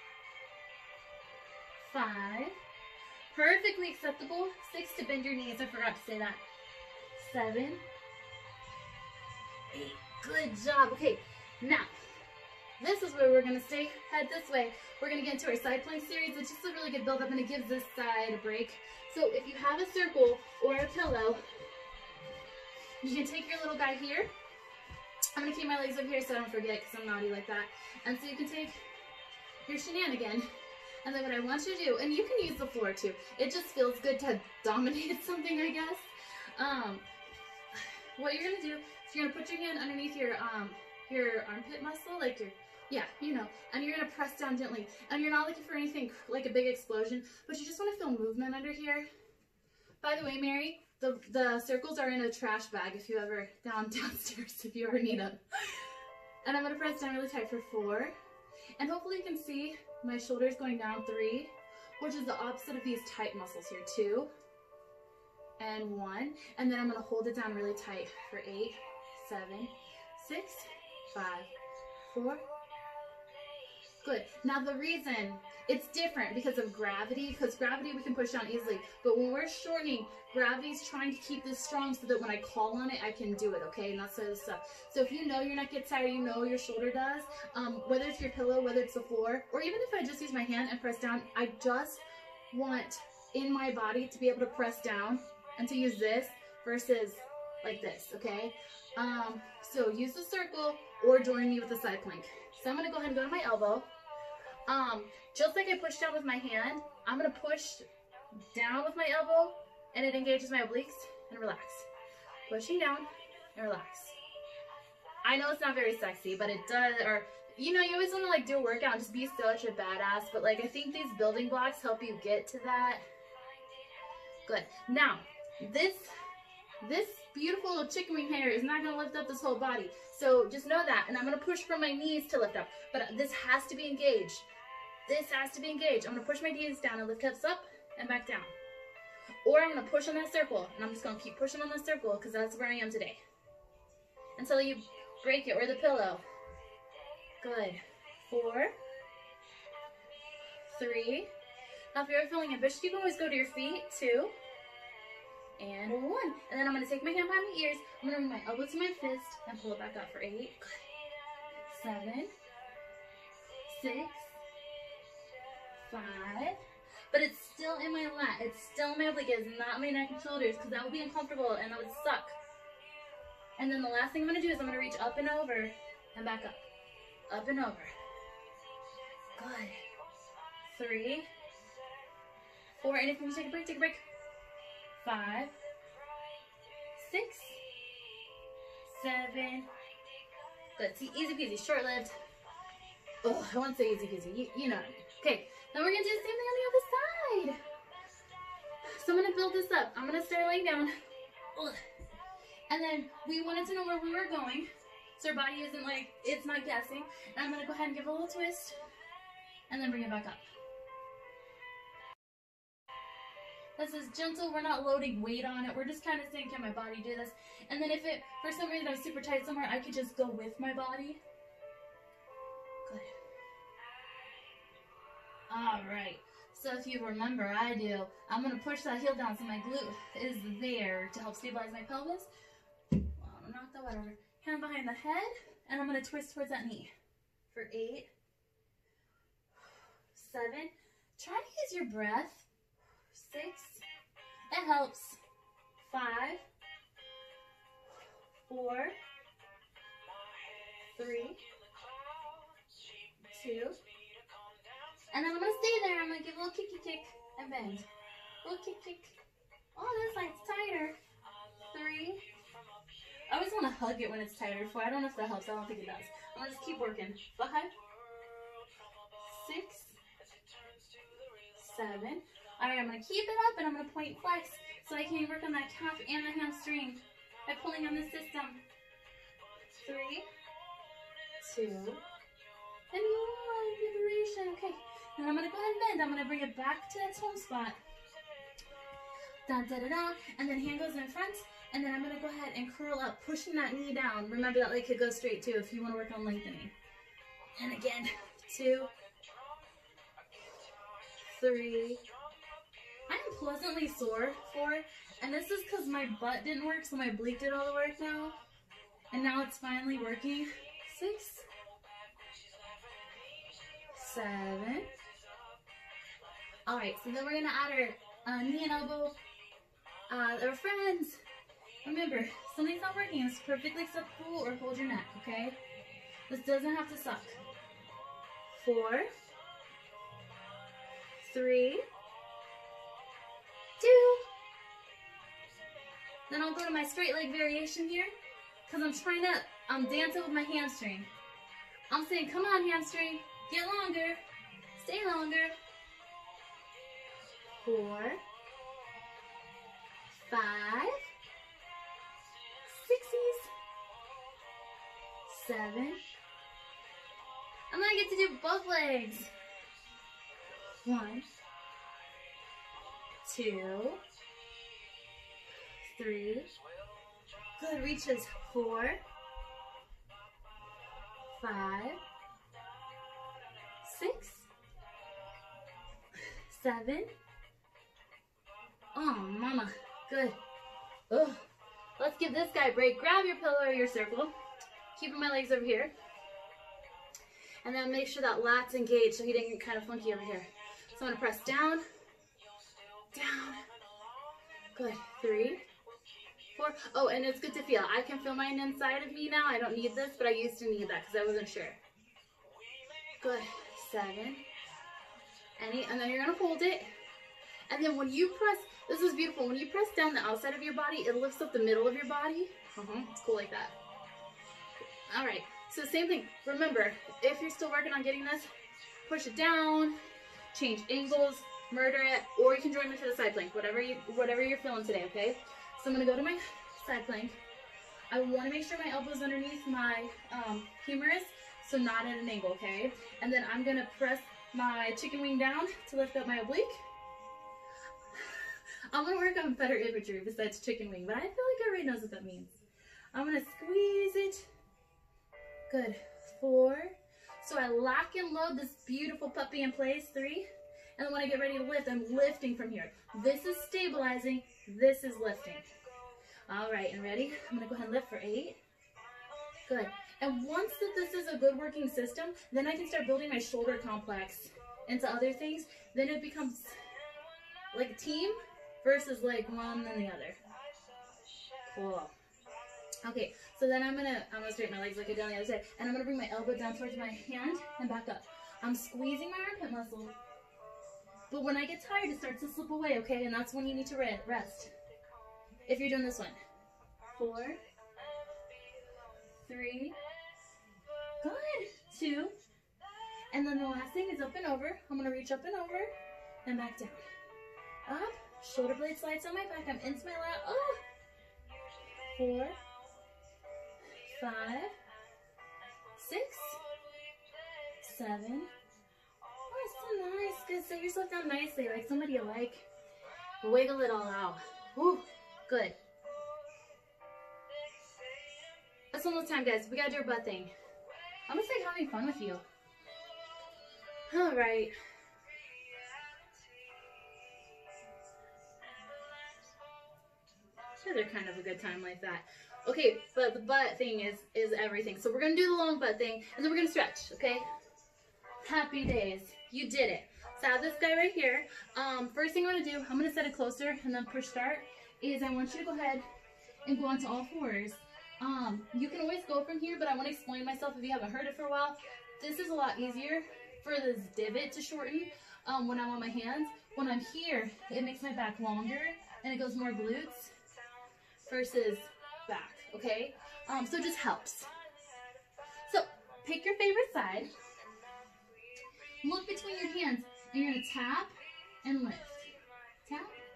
five, perfectly acceptable. Six to bend your knees, I forgot to say that. Seven, eight, good job. Okay, now, this is where we're gonna stay, head this way. We're gonna get into our side plank series. It's just a really good build up and it gives this side a break. So if you have a circle or a pillow, you can take your little guy here. I'm going to keep my legs up here so I don't forget because I'm naughty like that. And so you can take your shenanigan. And then what I want you to do, and you can use the floor too. It just feels good to dominate something, I guess. Um, what you're going to do is you're going to put your hand underneath your um, your armpit muscle, like your, yeah, you know. And you're going to press down gently. And you're not looking for anything like a big explosion, but you just want to feel movement under here. By the way, Mary, The, the circles are in a trash bag if you ever, down downstairs if you ever need them. And I'm going to press down really tight for four. And hopefully you can see my shoulders going down. Three, which is the opposite of these tight muscles here. Two, and one. And then I'm going to hold it down really tight for eight, seven, six, five, four. Good. Now the reason it's different because of gravity, because gravity we can push down easily, but when we're shortening, gravity's trying to keep this strong so that when I call on it, I can do it, okay? And that's the stuff. So if you know your neck gets tired, you know your shoulder does, um, whether it's your pillow, whether it's the floor, or even if I just use my hand and press down, I just want in my body to be able to press down and to use this versus like this, okay? Um, so use the circle or join me with the side plank. So I'm going to go ahead and go to my elbow. Um, just like I pushed down with my hand, I'm going to push down with my elbow, and it engages my obliques, and relax. Pushing down and relax. I know it's not very sexy, but it does, or, you know, you always want to, like, do a workout and just be such a badass, but, like, I think these building blocks help you get to that. Good. Now, this, this beautiful little chicken wing hair is not going to lift up this whole body, so just know that, and I'm going to push from my knees to lift up, but this has to be engaged. This has to be engaged. I'm going to push my knees down and lift hips up and back down. Or I'm going to push on that circle, and I'm just going to keep pushing on that circle because that's where I am today. Until you break it or the pillow. Good. Four. Three. Now if you're feeling ambitious, you can always go to your feet. Two. And one. And then I'm going to take my hand behind my ears. I'm going to bring my elbow to my fist and pull it back up for eight. Good. Seven. Six. Five. But it's still in my lat. It's still in my oblique. It's not my neck and shoulders because that would be uncomfortable and that would suck. And then the last thing I'm going to do is I'm going to reach up and over and back up. Up and over. Good. Three. Four. And if you take a break, take a break. Five. Six. Seven. Good. See, easy peasy. Short-lived. Oh, I want to say easy peasy. You, you know what I mean. Okay. Then we're going to do the same thing on the other side. So I'm going to build this up. I'm going to start laying down. Ugh. And then we wanted to know where we were going. So our body isn't like, it's not guessing. And I'm going to go ahead and give it a little twist. And then bring it back up. This is gentle. We're not loading weight on it. We're just kind of saying, can my body do this? And then if it, for some reason, I'm super tight somewhere, I could just go with my body. Good. All right. So if you remember, I do, I'm going to push that heel down so my glute is there to help stabilize my pelvis. Well, not the whatever. Hand behind the head, and I'm going to twist towards that knee. For eight, seven. Try to use your breath. Six. It helps. Five. Four. Three. Two. And then I'm going to stay there. I'm going to give a little kicky kick and bend. A little kick kick. Oh, this side's tighter. Three. I always want to hug it when it's tighter. Four. I don't know if that helps. I don't think it does. I'm going to just keep working. Five. Six. Seven. Alright, I'm going to keep it up and I'm going to point flex so I can work on that calf and the hamstring by pulling on the system. Three. Two. And one. Liberation. Okay. And I'm going to go ahead and bend. I'm going to bring it back to its home spot. Da, da, da, da. And then hand goes in front. And then I'm going to go ahead and curl up, pushing that knee down. Remember that leg could go straight too if you want to work on lengthening. And again. Two. Three. I'm pleasantly sore. Four. And this is because my butt didn't work, so my oblique did all the work now. And now it's finally working. Six. Seven. Alright, so then we're going to add our uh, knee and elbow. Uh, our friends. Remember, something's not working. It's perfectly acceptable or hold your neck, okay? This doesn't have to suck. Four. Three. Two. Then I'll go to my straight leg variation here. Because I'm trying to, I'm dancing with my hamstring. I'm saying, come on hamstring. Get longer. Stay longer. Four. Five. Sixies. Seven. And then I get to do both legs. One. Two. Three. Good reaches. Four. Five. Six. Seven. Oh, mama. Good. Ugh. Let's give this guy a break. Grab your pillow or your circle. Keeping my legs over here. And then make sure that lat's engaged so he didn't get kind of funky over here. So I'm going to press down. Down. Good. Three. Four. Oh, and it's good to feel. I can feel mine inside of me now. I don't need this, but I used to need that because I wasn't sure. Good. Seven. Any, and then you're going to hold it. And then when you press, this is beautiful, when you press down the outside of your body, it lifts up the middle of your body. Uh-huh. It's cool like that. All right, so same thing. Remember, if you're still working on getting this, push it down, change angles, murder it, or you can join me for the side plank, whatever, you, whatever you're feeling today, okay? So I'm gonna go to my side plank. I wanna make sure my elbow's underneath my um, humerus, so not at an angle, okay? And then I'm gonna press my chicken wing down to lift up my oblique. I'm gonna work on better imagery besides chicken wing, but I feel like everybody knows what that means. I'm gonna squeeze it. Good. Four. So I lock and load this beautiful puppy in place. Three. And then when I get ready to lift, I'm lifting from here. This is stabilizing. This is lifting. All right, and ready? I'm gonna go ahead and lift for eight. Good. And once that this is a good working system, then I can start building my shoulder complex into other things. Then it becomes like a team versus like one and the other. Cool. Okay, so then I'm gonna I'm gonna straighten my legs like I did on the other side, and I'm gonna bring my elbow down towards my hand and back up. I'm squeezing my armpit muscle, but when I get tired, it starts to slip away. Okay, and that's when you need to rest. If you're doing this one, four, three, good, two, and then the last thing is up and over. I'm gonna reach up and over and back down, up. Shoulder blade slides on my back. I'm into my lat. Oh, four. Five, six, seven. Oh, so nice. Good. Set yourself down nicely, like somebody you like. Wiggle it all out. Woo. Good. That's almost time, guys. We gotta do our butt thing. I'm just like having fun with you. All right. Sure, they're kind of a good time like that. Okay, but the butt thing is is everything. So we're gonna do the long butt thing, and then we're gonna stretch. Okay. Happy days. You did it. So I have this guy right here. Um, first thing I'm gonna do, I'm gonna set it closer and then push start. Is I want you to go ahead and go onto all fours. Um, you can always go from here, but I want to explain myself if you haven't heard it for a while. This is a lot easier for this divot to shorten um, when I'm on my hands. When I'm here, it makes my back longer and it goes more glutes versus back, okay? Um, so it just helps. So pick your favorite side. Look between your hands and you're gonna tap and lift. Tap.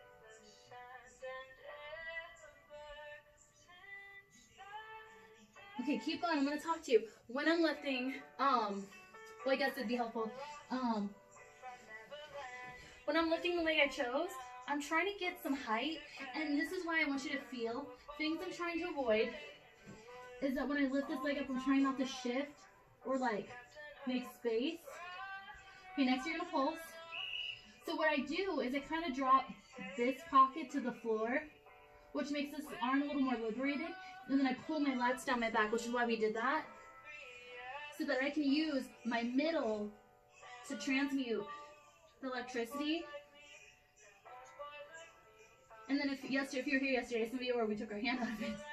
Okay, keep going. I'm gonna talk to you. When I'm lifting, um, well, I guess it'd be helpful. Um, when I'm lifting the leg I chose, I'm trying to get some height, and this is why I want you to feel. Things I'm trying to avoid is that when I lift this leg up, I'm trying not to shift or like make space. Okay, next you're gonna pulse. So what I do is I kind of drop this pocket to the floor, which makes this arm a little more liberated, and then I pull my lats down my back, which is why we did that, so that I can use my middle to transmute the electricity. And then if yesterday, if you were here yesterday, some of you were, we took our hand out of it.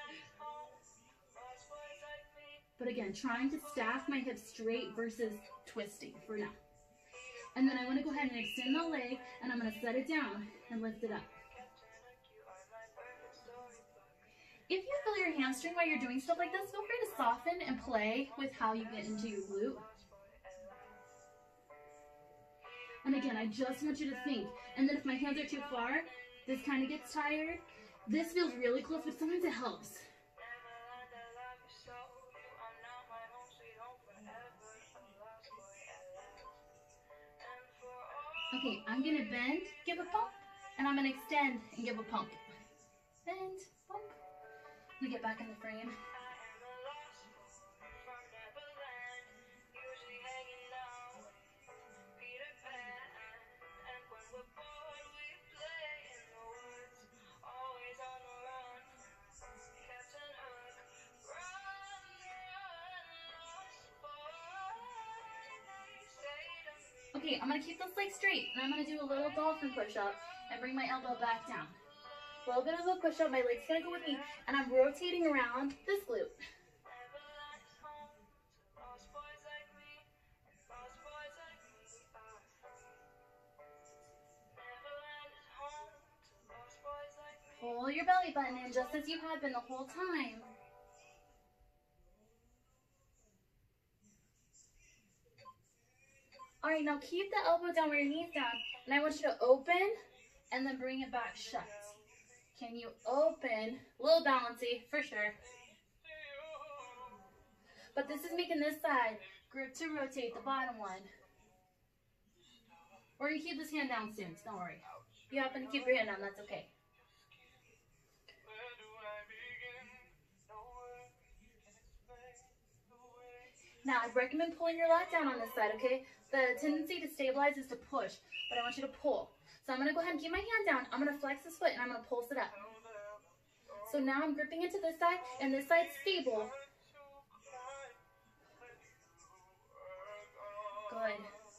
But again, trying to stack my hips straight versus twisting for now. And then I want to go ahead and extend the leg, and I'm going to set it down and lift it up. If you feel your hamstring while you're doing stuff like this, feel free to soften and play with how you get into your glute. And again, I just want you to think. And then if my hands are too far, this kind of gets tired. This feels really close, but sometimes it helps. Okay, I'm going to bend, give a pump, and I'm going to extend and give a pump. Bend, pump. Let me get back in the frame. Okay, I'm going to keep this leg straight, and I'm going to do a little dolphin push-up and bring my elbow back down. A little bit of a push-up, my leg's going to go with me, and I'm rotating around this glute. pull your belly button in just as you have been the whole time. All right, now keep the elbow down where your knee's down, and I want you to open and then bring it back shut. Can you open? A little bouncy, for sure. But this is making this side grip to rotate the bottom one. Or you keep this hand down soon, so don't worry. If you happen to keep your hand down, that's okay. Now, I recommend pulling your lat down on this side, okay? The tendency to stabilize is to push, but I want you to pull. So I'm going to go ahead and keep my hand down. I'm going to flex this foot, and I'm going to pulse it up. So now I'm gripping into this side, and this side's stable. Good.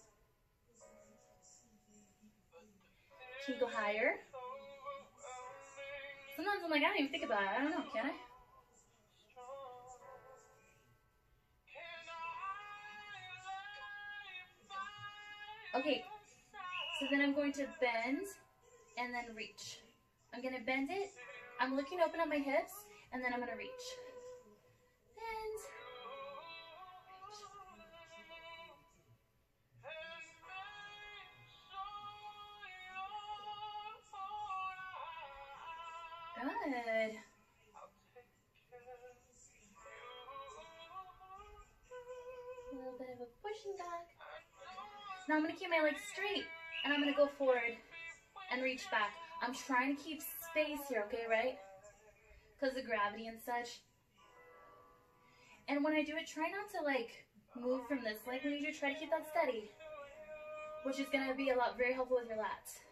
Can you go higher? Sometimes I'm like, I don't even think about it. I don't know, can I? Okay, so then I'm going to bend and then reach. I'm going to bend it. I'm looking open at my hips, and then I'm going to reach. Bend. Reach. Good. A little bit of a pushing back. Now I'm going to keep my legs straight, and I'm going to go forward and reach back. I'm trying to keep space here, okay, right? Because of gravity and such. And when I do it, try not to, like, move from this. Like, when you do, try to keep that steady, which is going to be a lot, very helpful with your lats.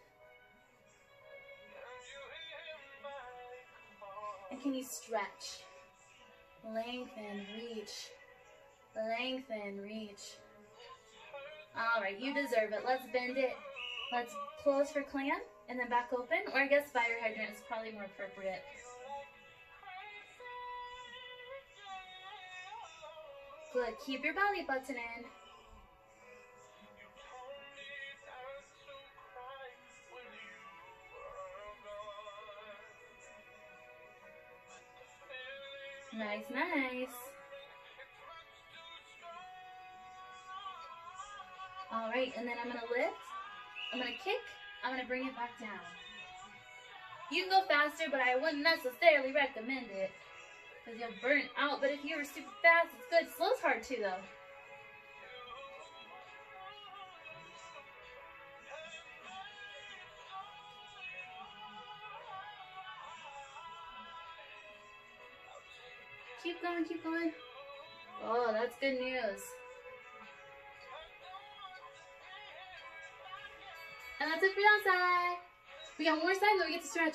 And can you stretch? Lengthen, reach. Lengthen, reach. All right, you deserve it. Let's bend it. Let's close for clam and then back open. Or I guess fire hydrant is probably more appropriate. Good. Keep your belly button in. Nice, nice. All right, and then I'm gonna lift, I'm gonna kick, I'm gonna bring it back down. You can go faster, but I wouldn't necessarily recommend it because you'll burn out. But if you were super fast, it's good. Slow's hard too, though. Keep going, keep going. Oh, that's good news. And that's it for that side. We got one more side, then we get to stretch.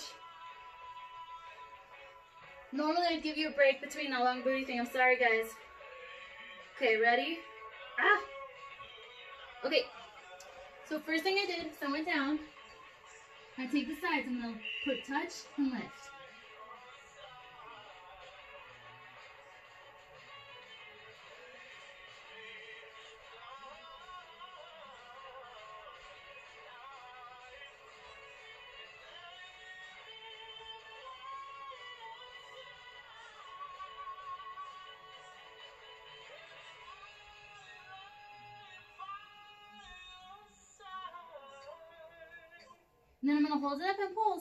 Normally I'd give you a break between the long booty thing. I'm sorry, guys. Okay, ready? Ah! Okay. So first thing I did is I went down. I take the sides. I'm going to put touch and lift. And then I'm going to hold it up and pulse.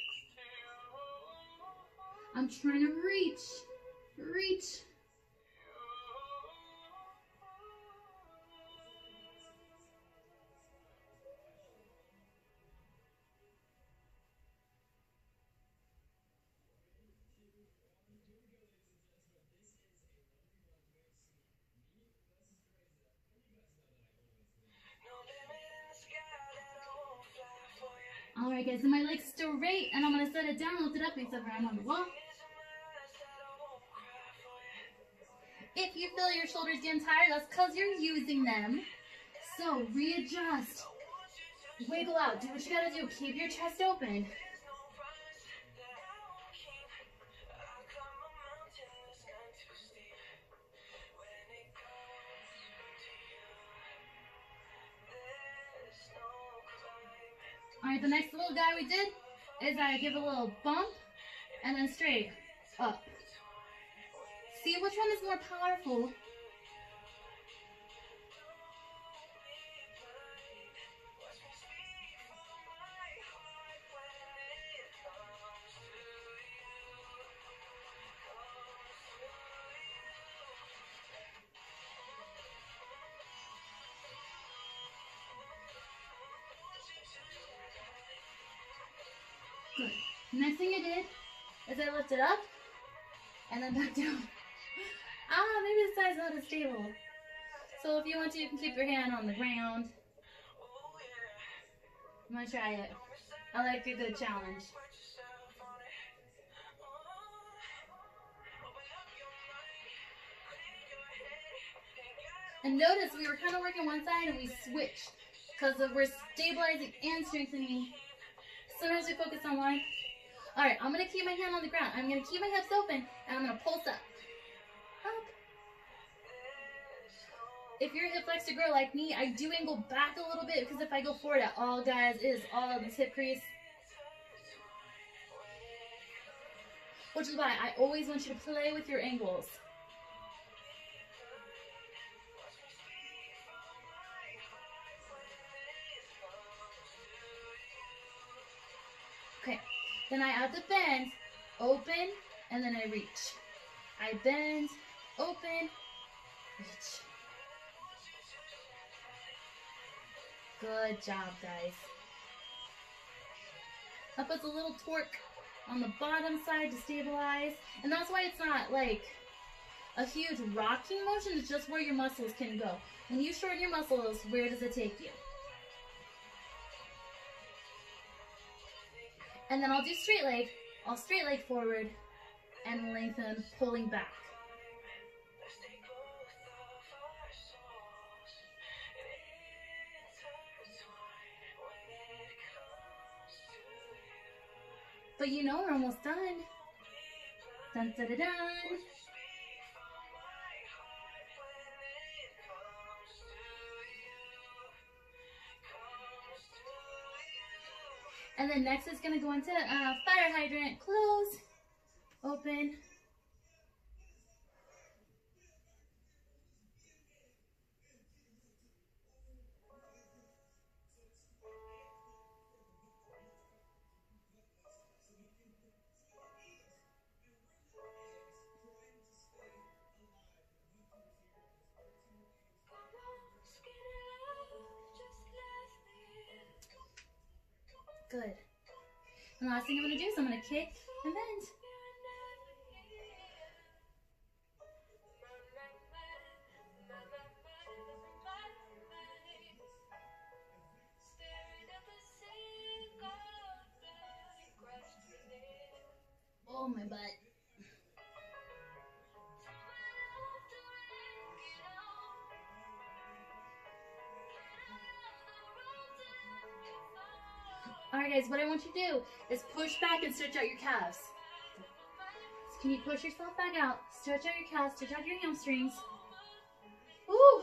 I'm trying to reach. Reach. Alright guys, so my leg's straight and I'm going to set it down, lift it up, except for I'm on the wall. If you feel your shoulders getting tired, that's because you're using them. So readjust. Wiggle out. Do what you got to do. Keep your chest open. Alright, the next little guy we did is I give a little bump And then straight, up. See which one is more powerful. Good. Next thing I did is I lifted up and then back down. Ah, maybe the side's not as stable. So if you want to, you can keep your hand on the ground. I'm gonna try it. I like a good challenge. And notice we were kind of working one side and we switched because we're stabilizing and strengthening. Sometimes we focus on one. All right, I'm gonna keep my hand on the ground. I'm gonna keep my hips open and I'm gonna pulse up. Up. If your hip likes to grow like me, I do angle back a little bit because if I go forward at all, guys, it is all of this hip crease. Which is why I always want you to play with your angles. Okay, then I add the bend, open, and then I reach. I bend, open, reach. Good job, guys. That puts a little torque on the bottom side to stabilize. And that's why it's not like a huge rocking motion. It's just where your muscles can go. When you shorten your muscles, where does it take you? And then I'll do straight leg. I'll straight leg forward and lengthen, pulling back. But you know we're almost done. Dun dun dun dun. And then next is going to go into uh, fire hydrant. Close, open. Good. And the last thing I'm going to do is I'm going to kick and bend. Oh, my butt. Alright guys, what I want you to do is push back and stretch out your calves. So can you push yourself back out, stretch out your calves, stretch out your hamstrings. Woo!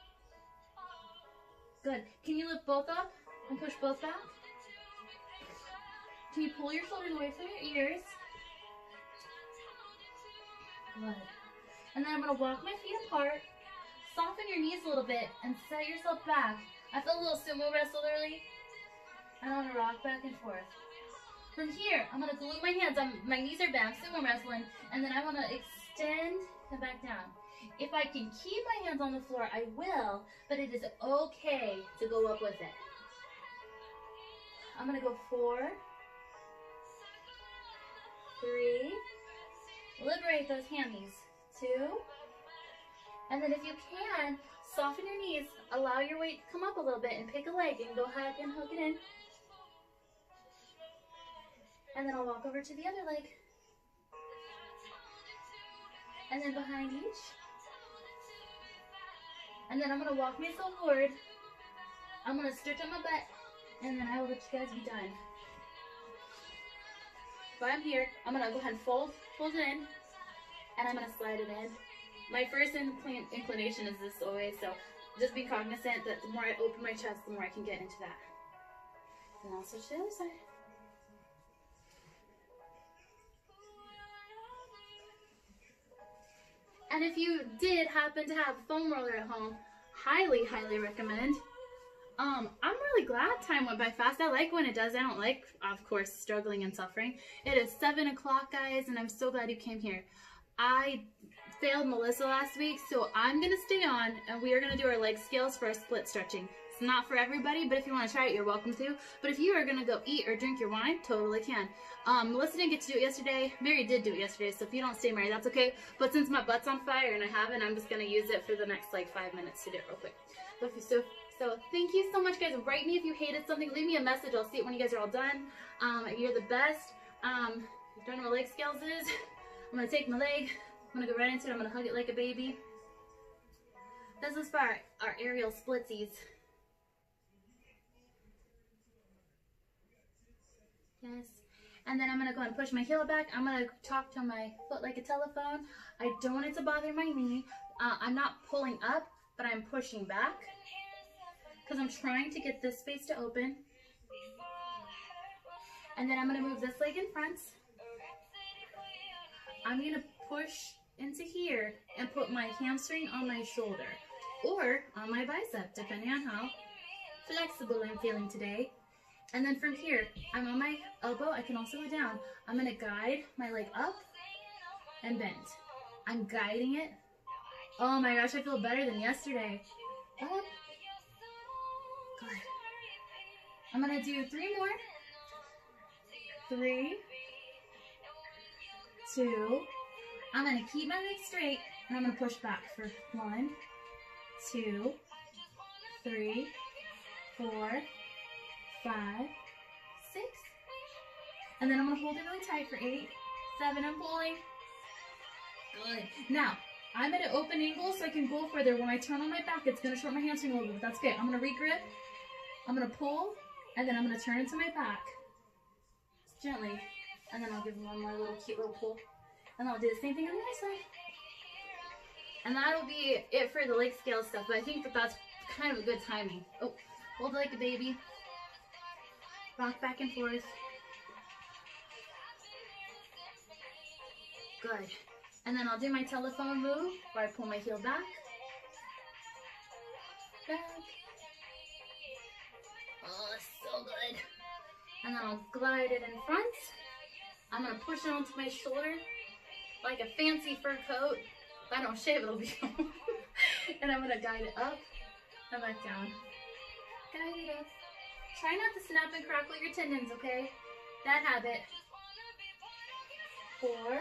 Good. Can you lift both up and push both back? Can you pull your shoulders away from your ears? Good. And then I'm going to walk my feet apart, soften your knees a little bit, and set yourself back. I felt a little sumo wrestle early. And I'm gonna rock back and forth. From here, I'm gonna glue my hands. I'm, my knees are back, sumo wrestling, and then I wanna extend and back down. If I can keep my hands on the floor, I will, but it is okay to go up with it. I'm gonna go four, three, liberate those hammies, two, and then if you can, soften your knees, allow your weight to come up a little bit and pick a leg and go ahead and hook it in. And then I'll walk over to the other leg. And then behind each. And then I'm going to walk myself forward. I'm going to stretch out my butt. And then I will let you guys be done. So I'm here. I'm going to go ahead and fold, fold it in. And I'm going to slide it in. My first inclin inclination is this always. So just be cognizant that the more I open my chest, the more I can get into that. Then I'll switch to the other side. And if you did happen to have a foam roller at home, highly, highly recommend. Um, I'm really glad time went by fast. I like when it does. I don't like, of course, struggling and suffering. It is seven o'clock, guys, and I'm so glad you came here. I failed Melissa last week, so I'm going to stay on, and we are going to do our leg scales for our split stretching. It's not for everybody, but if you want to try it, you're welcome to. But if you are going to go eat or drink your wine, totally can. Um, Melissa didn't get to do it yesterday. Mary did do it yesterday, so if you don't stay, Mary, that's okay. But since my butt's on fire and I haven't, I'm just going to use it for the next, like, five minutes to do it real quick. But so, so thank you so much, guys. Write me if you hated something. Leave me a message. I'll see it when you guys are all done. Um, you're the best. Um, don't know what leg scales is. I'm going to take my leg. I'm going to go right into it. I'm going to hug it like a baby. This is for our, our aerial splitsies. Yes. And then I'm going to go and push my heel back. I'm going to talk to my foot like a telephone. I don't want it to bother my knee. Uh, I'm not pulling up, but I'm pushing back. Because I'm trying to get this space to open. And then I'm going to move this leg in front. I'm going to push into here and put my hamstring on my shoulder or on my bicep, depending on how flexible I'm feeling today. And then from here, I'm on my elbow. I can also go down. I'm going to guide my leg up and bend. I'm guiding it. Oh my gosh, I feel better than yesterday. Up. Good. I'm going to do three more. Three. Two. I'm going to keep my leg straight, and I'm going to push back for one, two, three, four, five, six. And then I'm going to hold it really tight for eight, seven, I'm pulling. Good. Now, I'm at an open angle, so I can go further. When I turn on my back, it's going to short my hamstring a little bit, but that's good. I'm going to regrip, I'm going to pull, and then I'm going to turn into my back. Just gently. And then I'll give one more little cute little pull. And I'll do the same thing on the other side. And that'll be it for the leg scale stuff. But I think that that's kind of a good timing. Oh, hold it like a baby. Rock back and forth. Good. And then I'll do my telephone move where I pull my heel back. Back. Oh, it's so good. And then I'll glide it in front. I'm going to push it onto my shoulder like a fancy fur coat. If I don't shave, it'll be and I'm going to guide it up and back down. Guide it up. Try not to snap and crackle your tendons, okay? Bad habit. Four,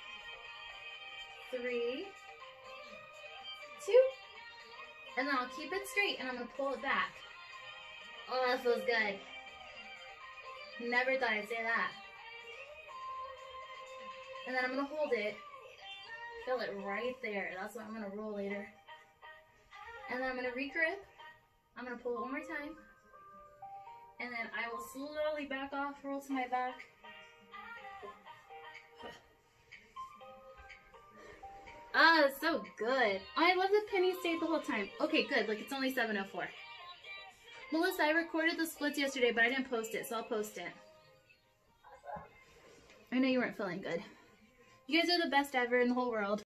three, two, and then I'll keep it straight and I'm going to pull it back. Oh, that feels good. Never thought I'd say that. And then I'm going to hold it, feel it right there. That's what I'm going to roll later. And then I'm going to regrip. I'm going to pull it one more time. And then I will slowly back off, roll to my back. Ah, it's so good. I love the penny state the whole time. Okay, good. Like, it's only seven oh four. Melissa, I recorded the splits yesterday, but I didn't post it, so I'll post it. I know you weren't feeling good. You guys are the best ever in the whole world.